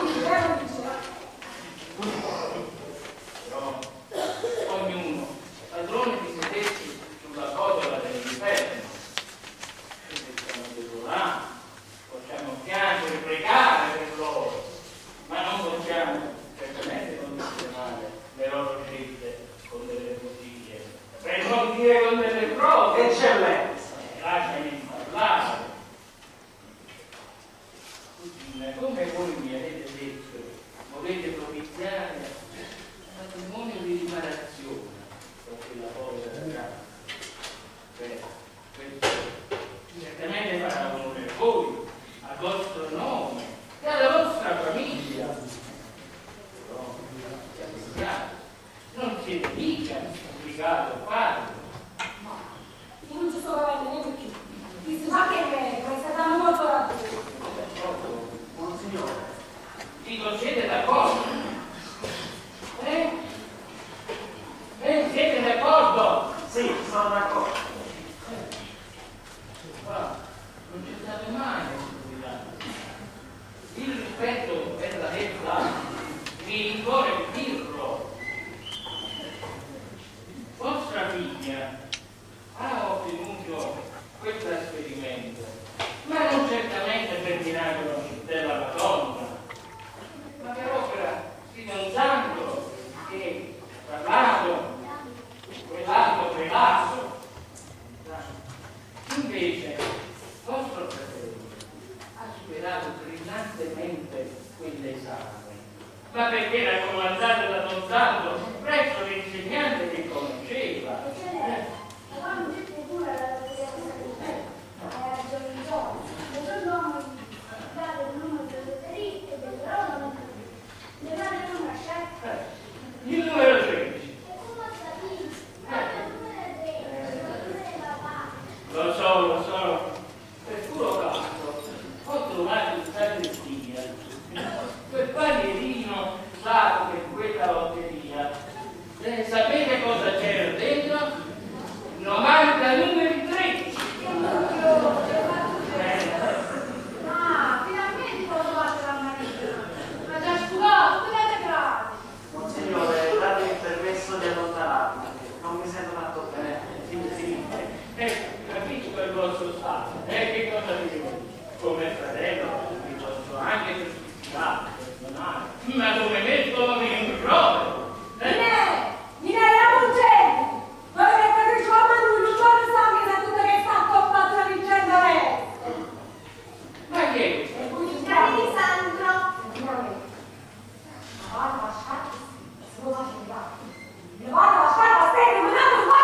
No, ognuno, padrone di se stessi sulla cotola dell'inferno. Se siamo desolati, possiamo piangere, pregare per loro, ma non possiamo certamente condizionare le loro scelte con delle bottiglie, per non dire con delle prove. Eccellenza. Lasciami parlare. Cugina, come voi mi avete detto, volete propiziare un matrimonio di riparazione per quella povera ragazza. Beh, questo certamente farà onore a voi, al vostro nome e alla vostra famiglia. Però, siate chiari, non siete mica obbligato a farlo. Monsignore. Dico, siete d'accordo? Siete d'accordo? Sì, sono d'accordo. Guarda, non c'è stato mai nessun rilascio. Il rispetto per la mi impone il dirlo. Vostra figlia ha ottenuto quel trasferimento, ma non certamente per miracolo della Madonna, ma per opera di Don Sandro che, tra l'altro, quell'altro prelato. Invece, vostro fratello ha superato brillantemente quell'esame, ma perché era comandato da Don Sandro presso l'insegnante che conosceva. Quando c'è pure la date il numero delle lotterie e del loro le date una scelta. Il numero 13. Lo so, per puro caso ho trovato in sacrestia quel panierino usato per quella lotteria. Sapete cosa c'era dentro? 90 numeri 13. Finalmente ho trovato la manina. Ma già scusato, vedete grazie. Monsignore, date il permesso di allontanarmi, non mi sento tanto bene. Capisco il vostro stato, che cosa vi dico? Come fratello vi posso anche giustificare, perdonare, ma come mettono in rimprovero? Minelli urgenti! Voi che Patrizio Amadullo non sa che tutto che sta accoppato la vicenda Oreste! Ma che? E poi ci chiami di Sandro! Guarda, scarpa, scusa, guarda, scarpa, stai rimanendo un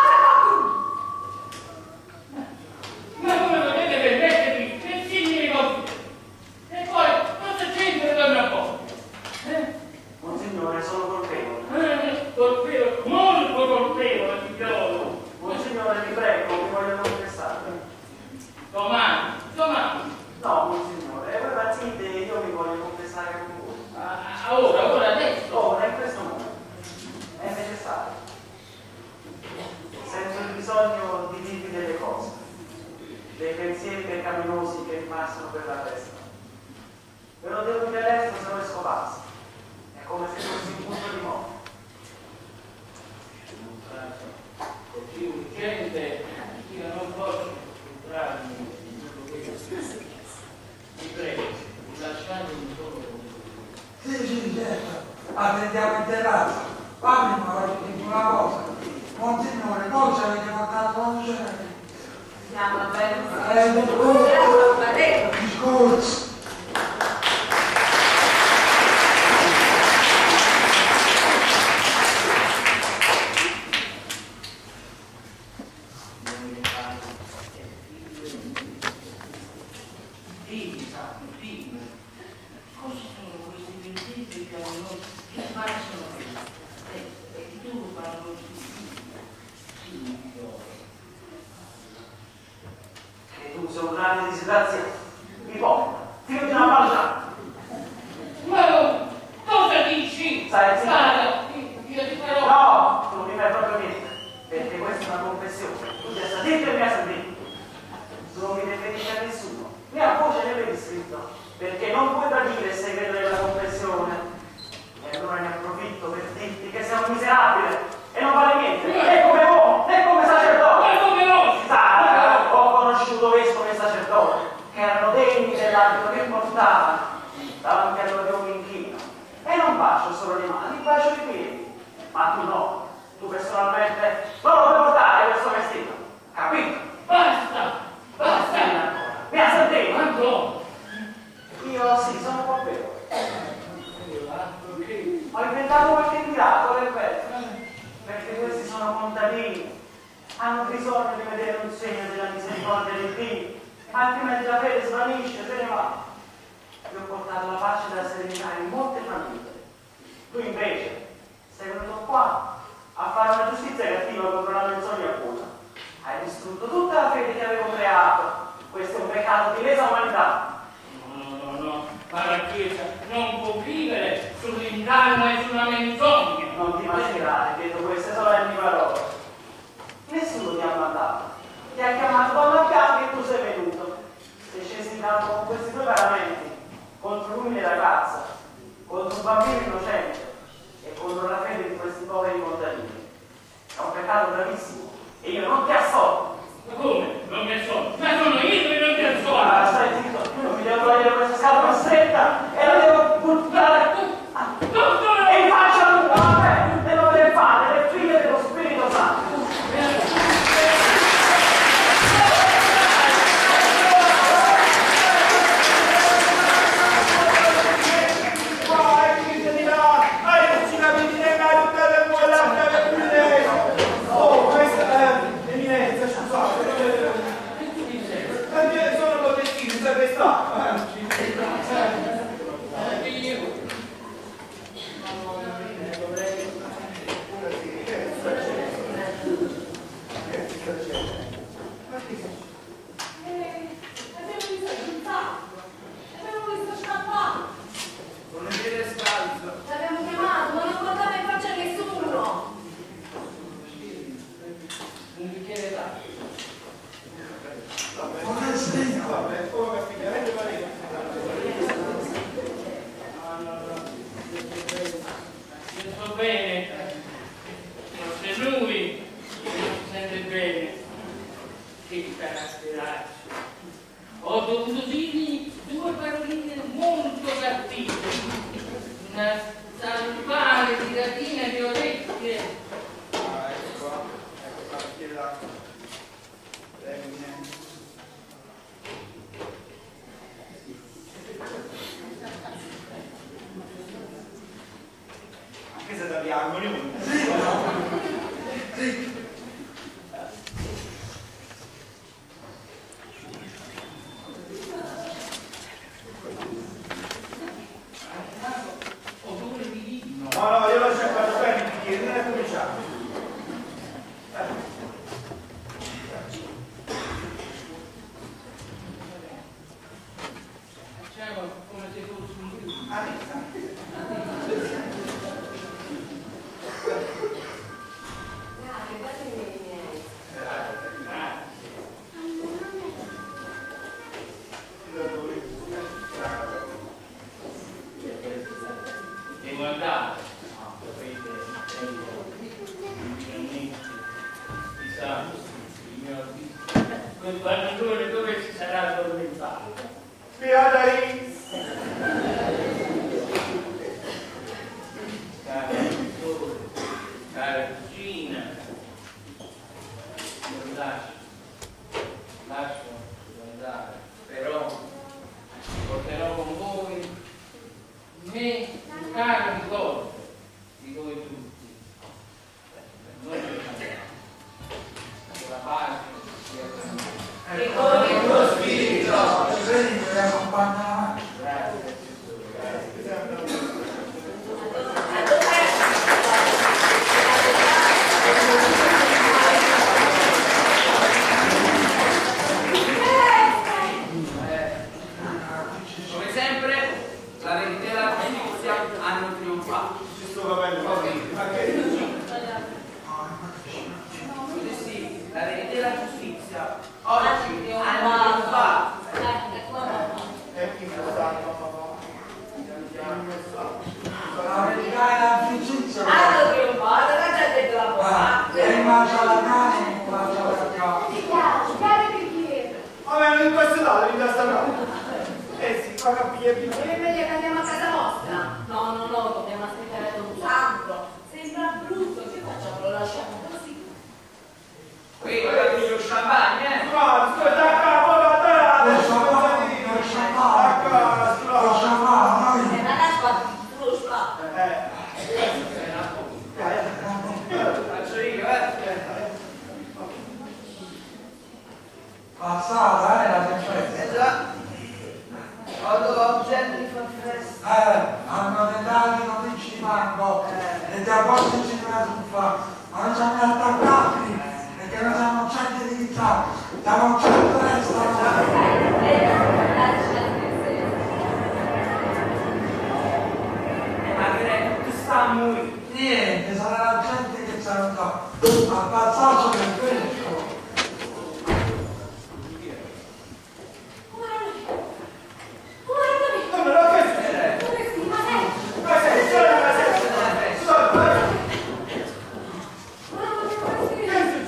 Ma come potete permettervi che simili cose? E poi, cosa c'entra con una cosa? Monsignore, sono colpevole. Colpevole, molto colpevole, figliolo. Monsignore, vi prego, mi voglio confessare. Domani. No, Monsignore, voi partite e io mi voglio confessare con voi. Ora, adesso. Ora, in questo momento. È necessario. Sento il bisogno di dirvi delle cose, dei pensieri peccaminosi che mi passano per la testa. Ve lo devo dire adesso, se lo scoparsi. È come se fossi un punto di morte. In un caso così urgente, io non posso entrarmi in tutto questo. Vi prego, lasciatemi solo con voi. Sì, certo. Attendiamo in terrazza. Fammi ma voglio dire una cosa. Monsignore, voi ci avete portato la luce? Siamo bene. Discorsi. Dimmi, cosa sono questi pensieri peccaminosi che passano per te? E tu parlo di Che tu sei un grande disgraziato, ipocrita, figlio di una balzana. Ma cosa dici? Sai, sì. Io ti farò. No, tu non mi fai proprio niente, perché questa è una confessione. Tu ti hai sentito e mi hai sentito. Tu non mi devi a nessuno, né a voce né per iscritto, perché non puoi tradire il segreto della confessione. E allora ne approfitto per dirti che sei un miserabile e non vale niente, né come uomo, né come sacerdote. Ma come no? Sai, ho conosciuto vescovi e sacerdoti che erano degni dell'abito che portavano davanti al loro inchino. E non bacio solo le mani, bacio i piedi. Ma tu no, tu personalmente non lo puoi portare questo vestito, capito? Basta! Mi ha sentito? Quanto? Io sì, sono colpevole. Ho inventato qualche miracolo, è vero, perché questi sono contadini, hanno bisogno di vedere un segno della misericordia di Dio, altrimenti la fede svanisce, se ne va. Vi ho portato la pace e la serenità in molte famiglie. Tu invece sei venuto qua a fare una giustizia cattiva contro una menzogna buona. Hai distrutto tutta la fede che avevo creato. Questo è un peccato di lesa umanità. No, ma la Chiesa non può vivere sull'inganno e sulla menzogna. Non ti mascherare dietro queste solenni parole. Nessuno ti ha mandato. Ti ha chiamato Donna Bianca e tu sei venuto. Sei sceso in campo con questi due paramenti, contro l'umile ragazza, contro un bambino innocente, bravissimo. E io non ti assolvo. Ma come? Non mi assolvo? Ma sono io che non ti assolvo! Ah, stai zitto, io non mi devo togliere questa scatola stretta e la devo buttare e in faccia a un nome del Padre, del Figlio e dello Spirito Santo. Ho dovuto dirgli due paroline molto cattive, una salvare di ratina di orecchie. Ecco qua, chiede l'acqua. Anche se da piangoli. Sì. No, io l'ho cercato bene il bicchiere, non è cominciato. Facciamo come se fosse un blu. Devo andare. Quel banditore dove si sarà addormentato? Beata lì! Cara cugina, non lascio andare, però porterò con voi me un caro ricordo di voi tutti, per noi che la pace sia con noi. E con il tuo spirito. Vedi che accompagna. Grazie. Come sempre, la verità e la giustizia hanno trionfato. Questo capello, ma che Sì, la verità e la giustizia oggi hanno trionfato. è chi lo sa, La verità è la giustizia. Hanno trionfato, che già detto la buona. E mangia la carne, non mangia la carne. Ti piace, cari bicchiere. vabbè, non posso dare, mi da sta si fa capire più. È meglio che andiamo a casa nostra. No, dobbiamo aspettare Don Sandro. Sembra brutto, che facciamo? Lo lasciamo così. Qui guardate lo champagne, Guarda, ascolta, capo, guarda, Lo champagne, lo champagne. E non è fatto lo spazio. faccio io, Passata, la tempesta. già. Ho gente di far festa. Hanno tentato non dici di mango e da poco ci una truffa, ma non siamo attaccati perché non siamo gente di chitarra, siamo gente Ma che tu sta muy. niente, sarà la gente che ci hanno abbazzato per questo. non me lo chiesto. Ma sei,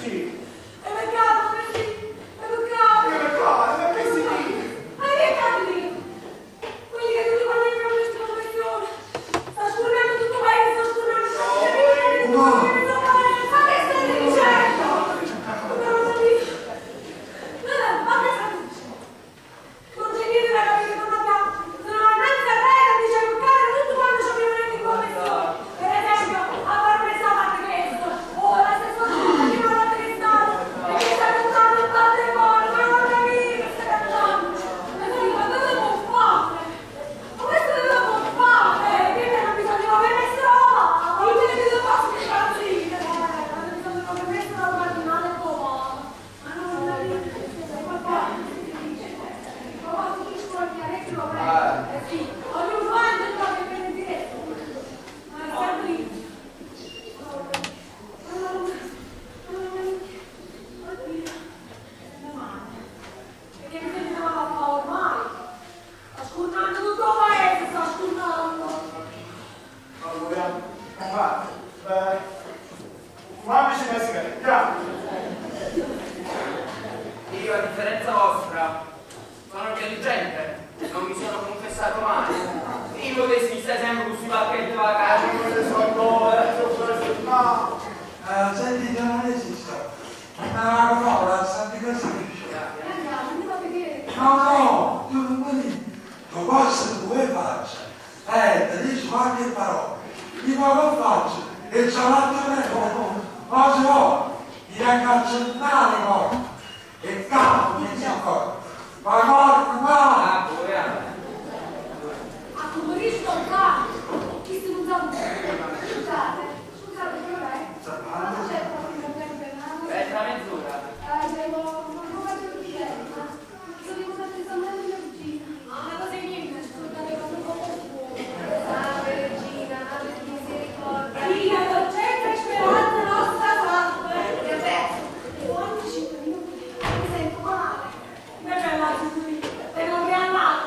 di parole. Di poco faccio e c'è l'altro tempo. Ma se no, mi ragazzo un male e capo mi si accorge. Ma guarda, A comunismo qua, chi si usa un po'? Scusate, come è? Ma c'è proprio un tempo penale? Tra mezz'ora. Non faccio l'urgenza. Sono venuta pensando alla mia cugina. Una cosa niente, scusate, come un po' Regina, che misericordia. Via, dolcezza e speranza nostra salve. E adesso, ogni 5 minuti mi sento male. Invece è la e non mi ha amato,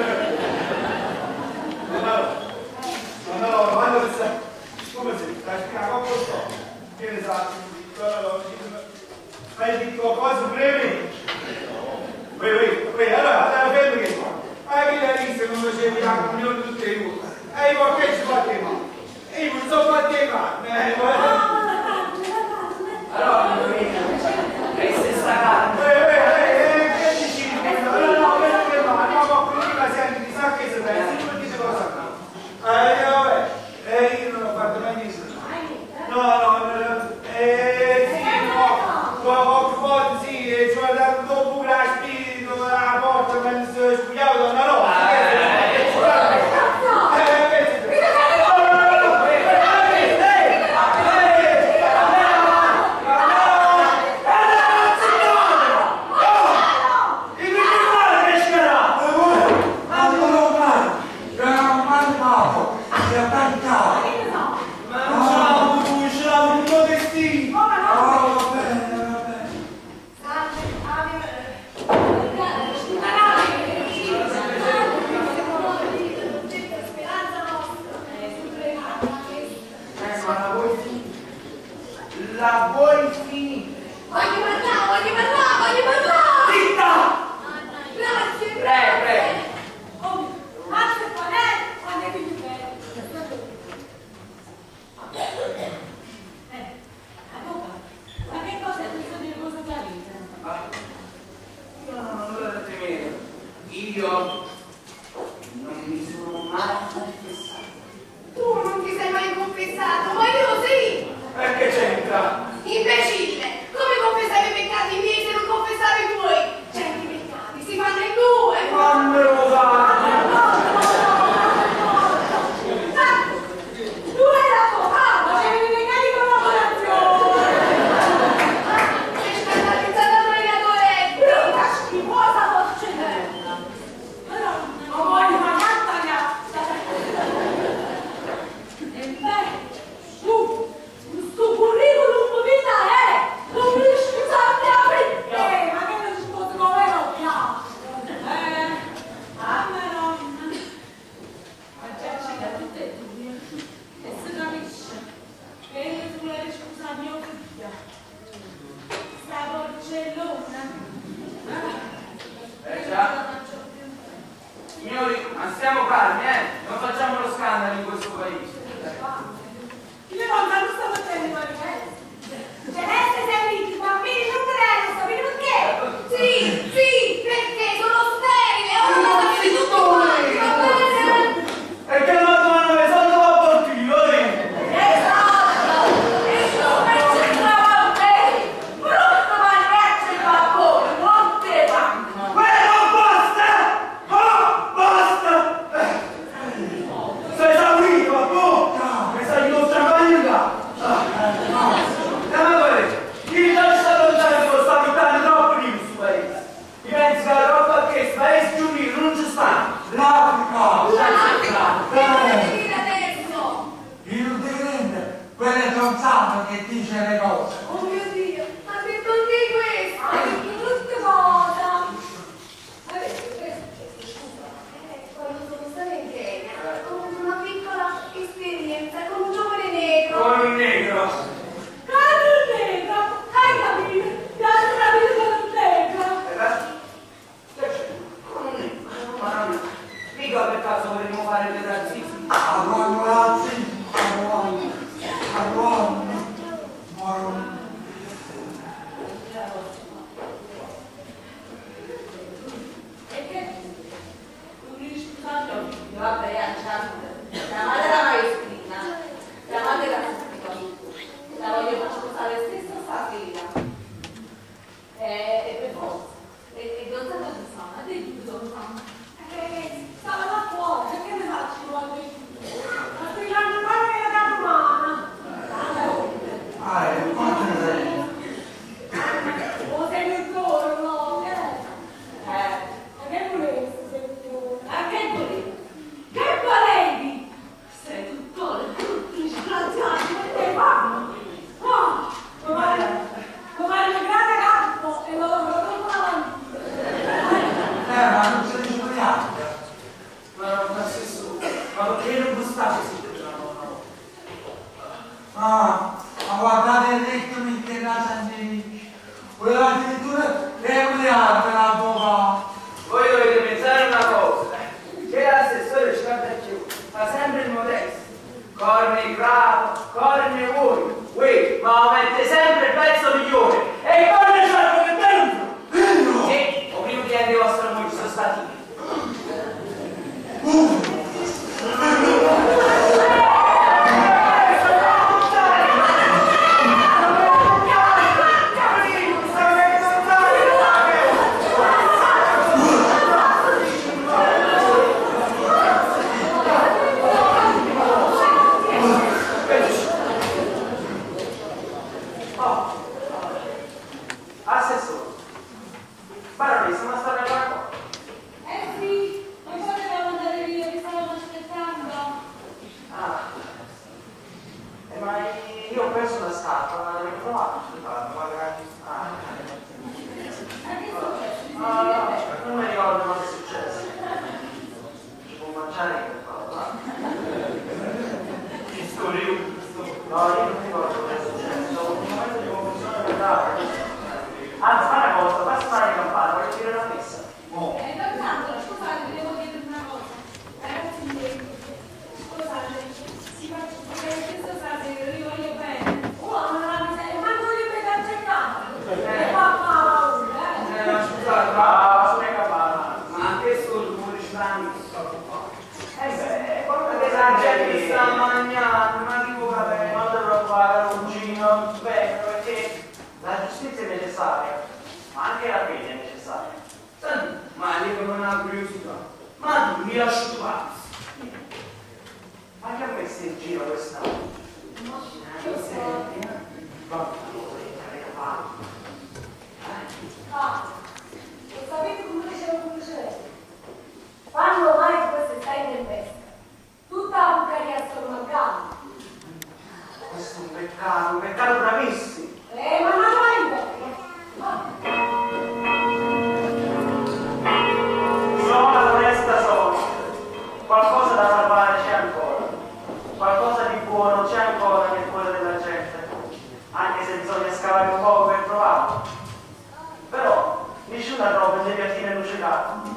No, ma allora come si sta spiegando questo? Che ne sa? Hai detto cose brevi? Allora fermi che fa. Hai che la lista non facevi la comunione tutte le due. E io che ci fate male? E io non so fate male. Allora, lei stessa carne. Che dici? No, che male. Ma prima senti, mi sa che se pensi, non dice cosa fa. Vabbè, io non ho fatto mai niente. Poche volte sì, ci ho dato dopo la spirito, la porta, me ne spugliavo da una roba. La vuoi finire? Voglio parlare! Zitta! Grazie! Prego. Oh, mazza e panello, quando è più bello. Ma che cosa è questo nervoso chiarito? Non dovete temere. Io non mi sono mai confessato. Tu non ti sei mai confessato, ma io sì! Che c'entra? Imbecille! Come confessare i peccati miei se non confessare i tuoi? Certi peccati si fanno in due! Non me lo fai! Tu hai l'avvocato, c'è il meccanico collaborazione! Sei stata pensata a Maria Brutta schifosa porcelletta! Ma vuoi una gatta? E beh, questo curriculum vita è! Non mi scusate a me! Ma che non ci posso muovere o piano? A me no! Ma già ci da tutte e due. E si capisce che io sulle scusa mio figlio. Sta porcellona. Già. Signori, ma stiamo calmi, non facciamo lo scandalo in questo paese. Io non sto facendo i manifesti. Celeste, sei ricchi, bambini non credo, sapete perché? Sì, perché sono sterile, ora lo sapete tutto quanti, va bene? E che non hanno le soldi a portino, Esatto! E tu invece trova te! Brutto maledetto il babbone, non te manco! Basta! Sei esaurito, babbo! Mi sai il nostro famiglia! Chi non sta lontano che lo sta buttando troppo di questo paese? Mi pensi che la roba che questo paese più unito non ci sta? l'Africa! Che dire adesso? Il nutriente, quello è Don Santo che dice le cose. Oh mio Dio, ha detto anche questo! Ha detto tutte cose! Ha detto questo, scusa, quando sono stata in Kenya, ho avuto una piccola esperienza con un giovane negro. Con un negro! Caro negro! Hai capito? Ti hanno capito con un negro? Con un negro, ma non dico per caso vorremmo fare del razzismo. Allora, sì, allora, corne cravo, corne voi, ma mette sempre il pezzo migliore. E i corne c'hanno che dentro! Sì, o prima che le vostre mogli sono stati. Assessore, baronessa, ma sta nella cosa? Sì, non potevamo andare via, vi stavamo aspettando. Ma io ho perso la scarpa, ma l'avete trovata? Non mi ricordo cosa è successo. Ci può mangiare che cosa? No, io non mi ricordo cosa è successo. Un momento di confusione mentale. Anzi, fai una cosa, basta fare le campane, voglio dire la messa. Intanto, scusate, devo chiedere una cosa. Ragazzi miei, scusate, questo sa se io voglio bene. Ma voglio vedere cercare. Papà, Scusate, Ma sulle campane. ma questo rumore strano che sta qua. Quello che La sa gente sta mangiando, ma tipo capello. non ti preoccupare, cugino, vengo perché la giustizia è necessaria, ma anche la fede è necessaria. Senti, ma io con una curiosità. Ma tu mi lascio trovare. Ma che ha messo in giro questa? Lo sapete come diceva un precedente? Quando mai queste stai in tempesta? Tutta la Bucaria sto mancando. Questo è un peccato bravissimo. Ma non vai in Sola onesta sola. Qualcosa da salvare c'è ancora. Qualcosa di buono c'è ancora nel cuore della gente. Anche se bisogna scavare un po' per trovarlo. Però nessuna roba delle piattine lucicate.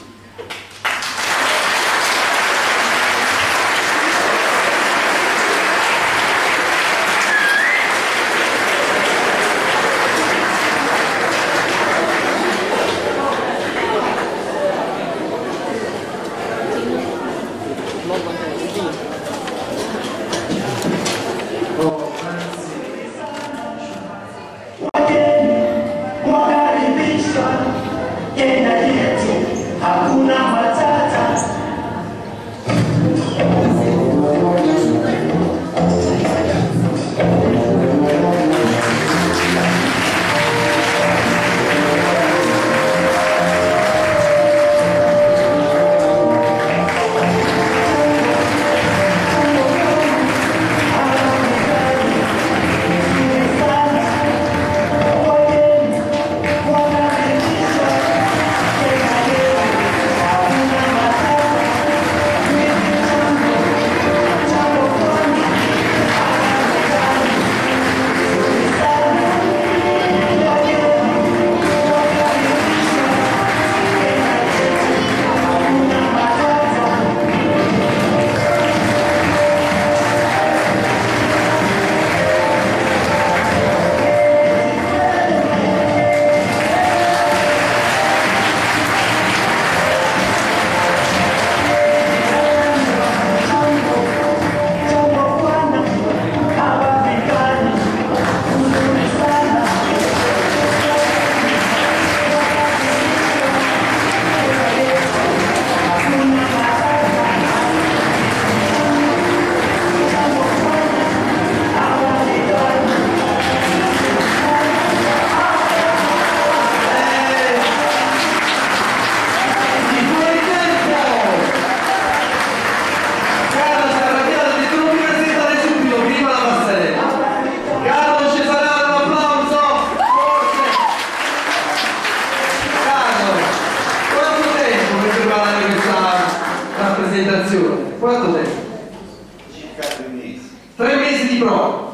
presentazione. Quanto tempo? Circa 3 mesi. 3 mesi di prova.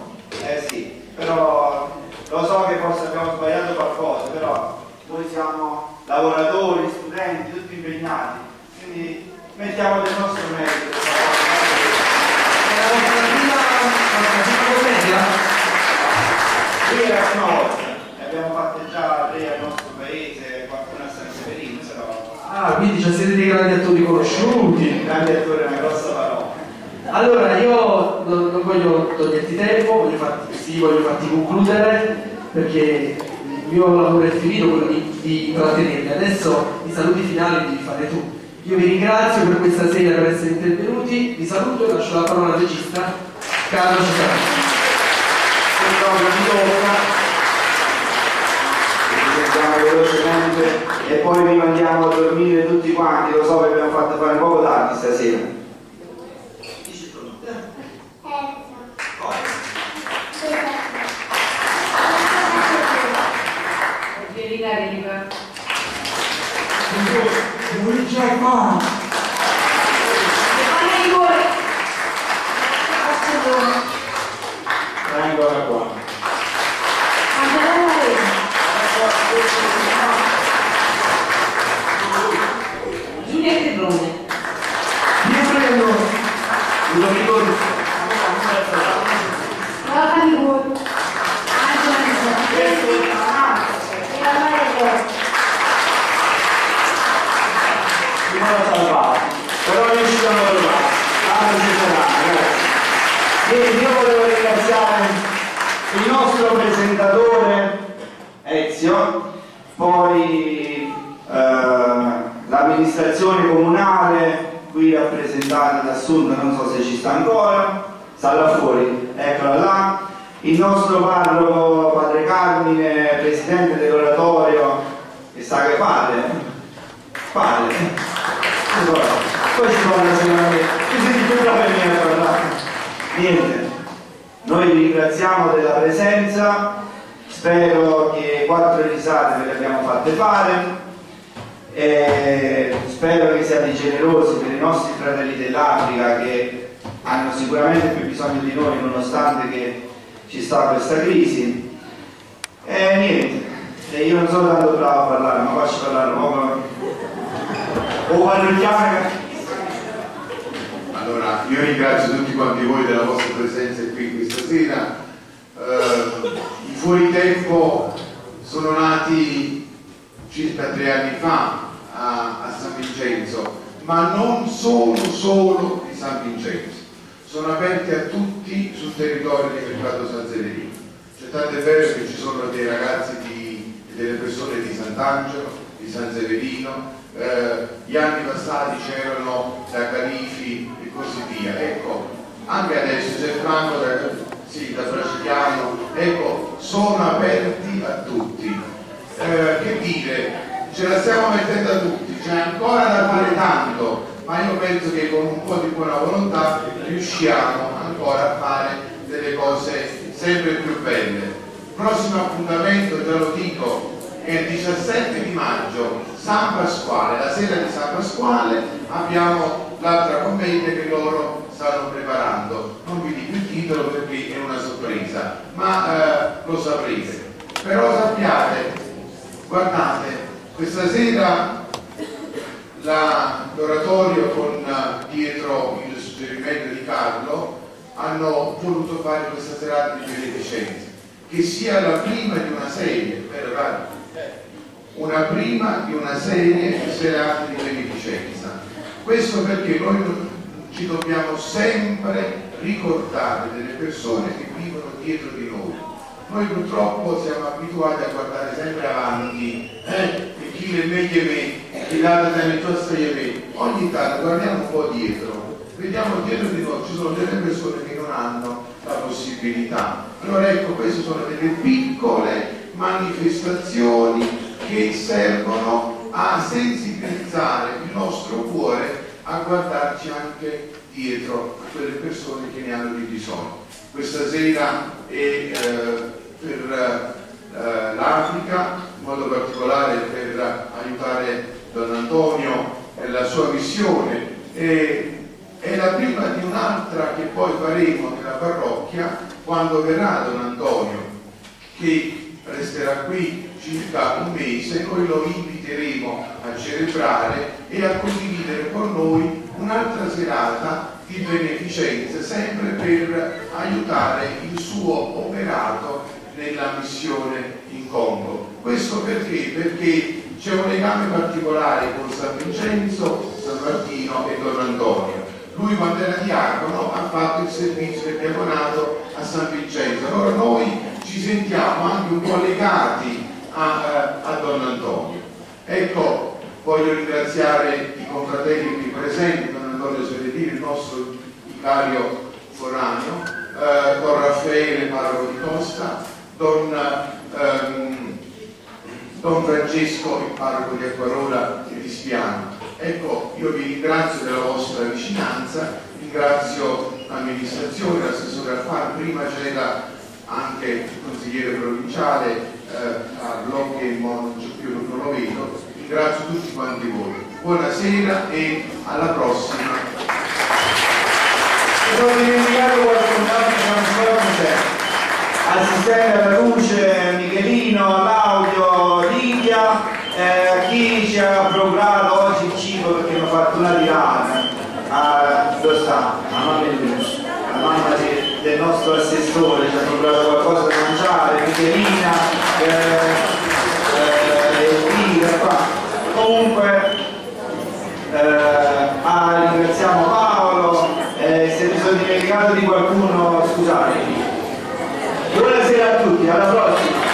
Sì, però lo so che forse abbiamo sbagliato qualcosa, però noi siamo lavoratori, studenti, tutti impegnati, quindi mettiamo del nostro merito. siete dei grandi attori conosciuti. Grande attore è una grossa parola. Allora, io non voglio toglierti tempo, voglio farti concludere, perché il mio lavoro è finito, quello di intrattenermi. Adesso i saluti finali li devi fare tu. Io vi ringrazio per questa sera, per essere intervenuti, vi saluto e lascio la parola al regista Carlo Cesare. Sentiamo velocemente e poi vi mandiamo a dormire tutti quanti, lo so che abbiamo fatto fare un po' tardi stasera. Luigi Armani. Ancora qua. Giulia Terrone. Io prego. Lo ricordo. Guarda di voi. Però riusciamo a trovare. Io volevo ringraziare il nostro presentatore Ezio, poi l'amministrazione comunale qui rappresentata da Sud, non so se ci sta ancora, sta là fuori, eccola là, il nostro parroco Padre Carmine, presidente dell'oratorio, che sa che padre. Poi ci vuole sicuramente, mi senti più bravo di me a parlare. Niente, noi vi ringraziamo della presenza, spero che 4 risate ve le abbiamo fatte fare e spero che siate generosi per i nostri fratelli dell'Africa che hanno sicuramente più bisogno di noi nonostante che ci sta questa crisi. E niente, io non sono tanto bravo a parlare, ma faccio parlare un po'. O parliamo. Allora, io ringrazio tutti quanti voi della vostra presenza qui questa sera. I Fuori Tempo sono nati circa 3 anni fa a San Vincenzo, ma non sono solo di San Vincenzo, sono aperti a tutti sul territorio di Mercato San Severino. C'è tante vero che ci sono dei ragazzi delle persone di Sant'Angelo, di San Severino, gli anni passati c'erano da Califi e così via. Ecco, anche adesso c'è Franco da Brasiliano, ecco, sono aperti a tutti. Che dire, ce la stiamo mettendo a tutti, c'è ancora da fare tanto, ma io penso che con un po' di buona volontà riusciamo ancora a fare delle cose sempre più belle. Prossimo appuntamento, già lo dico, è il 17 di maggio, San Pasquale, la sera di San Pasquale abbiamo l'altra commedia che loro stanno preparando. Non vi dico il titolo perché è una sorpresa, ma lo saprete. Però sappiate, guardate, questa sera l'oratorio con dietro il suggerimento di Carlo hanno voluto fare questa serata di beneficenza, che sia la prima di una serie, vero Carlo? Una prima di una serie di serate di beneficenza. Questo perché noi ci dobbiamo sempre ricordare delle persone che vivono dietro di noi. Noi purtroppo siamo abituati a guardare sempre avanti, e chi è meglio me, chi l'ha da me, tu stai me. Ogni tanto guardiamo un po' dietro, vediamo dietro di noi ci sono delle persone che non hanno la possibilità. Allora ecco, queste sono delle piccole manifestazioni che servono a sensibilizzare il nostro cuore a guardarci anche dietro a quelle persone che ne hanno di bisogno. Questa sera è per l'Africa, in modo particolare per aiutare Don Antonio nella sua missione, è la prima di un'altra che poi faremo nella parrocchia quando verrà Don Antonio, che resterà qui circa un mese. Noi lo inviteremo a celebrare e a condividere con noi un'altra serata di beneficenza, sempre per aiutare il suo operato nella missione in Congo. Questo perché? Perché c'è un legame particolare con San Vincenzo, San Martino e Don Antonio. Lui quando era diacono ha fatto il servizio del diaconato a San Vincenzo, allora noi ci sentiamo anche un po' legati a Don Antonio. Ecco, voglio ringraziare i confratelli qui presenti, Don Antonio Seredini, il nostro vicario foraneo, Don Raffaele, parroco di Costa, Don Francesco, il parroco di Acquarola e di Spiano. Ecco, io vi ringrazio della vostra vicinanza, ringrazio l'amministrazione, l'assessore Alfano, prima c'era anche il consigliere provinciale Carlo, che non lo vedo, ringrazio tutti quanti voi. Buonasera e alla prossima. Ho dimenticato qualcun altro che non so c'è. Assistente alla luce, Michelino, all'audio, Livia, a chi ci ha procurato oggi il cibo perché mi ha fatto una tirata. Dove sta? La mamma del nostro assessore ci ha procurato qualcosa da mangiare, Michelina, Livia qua. Comunque ringraziamo Paolo, se mi sono dimenticato di qualcuno scusatemi. Buonasera a tutti, alla prossima!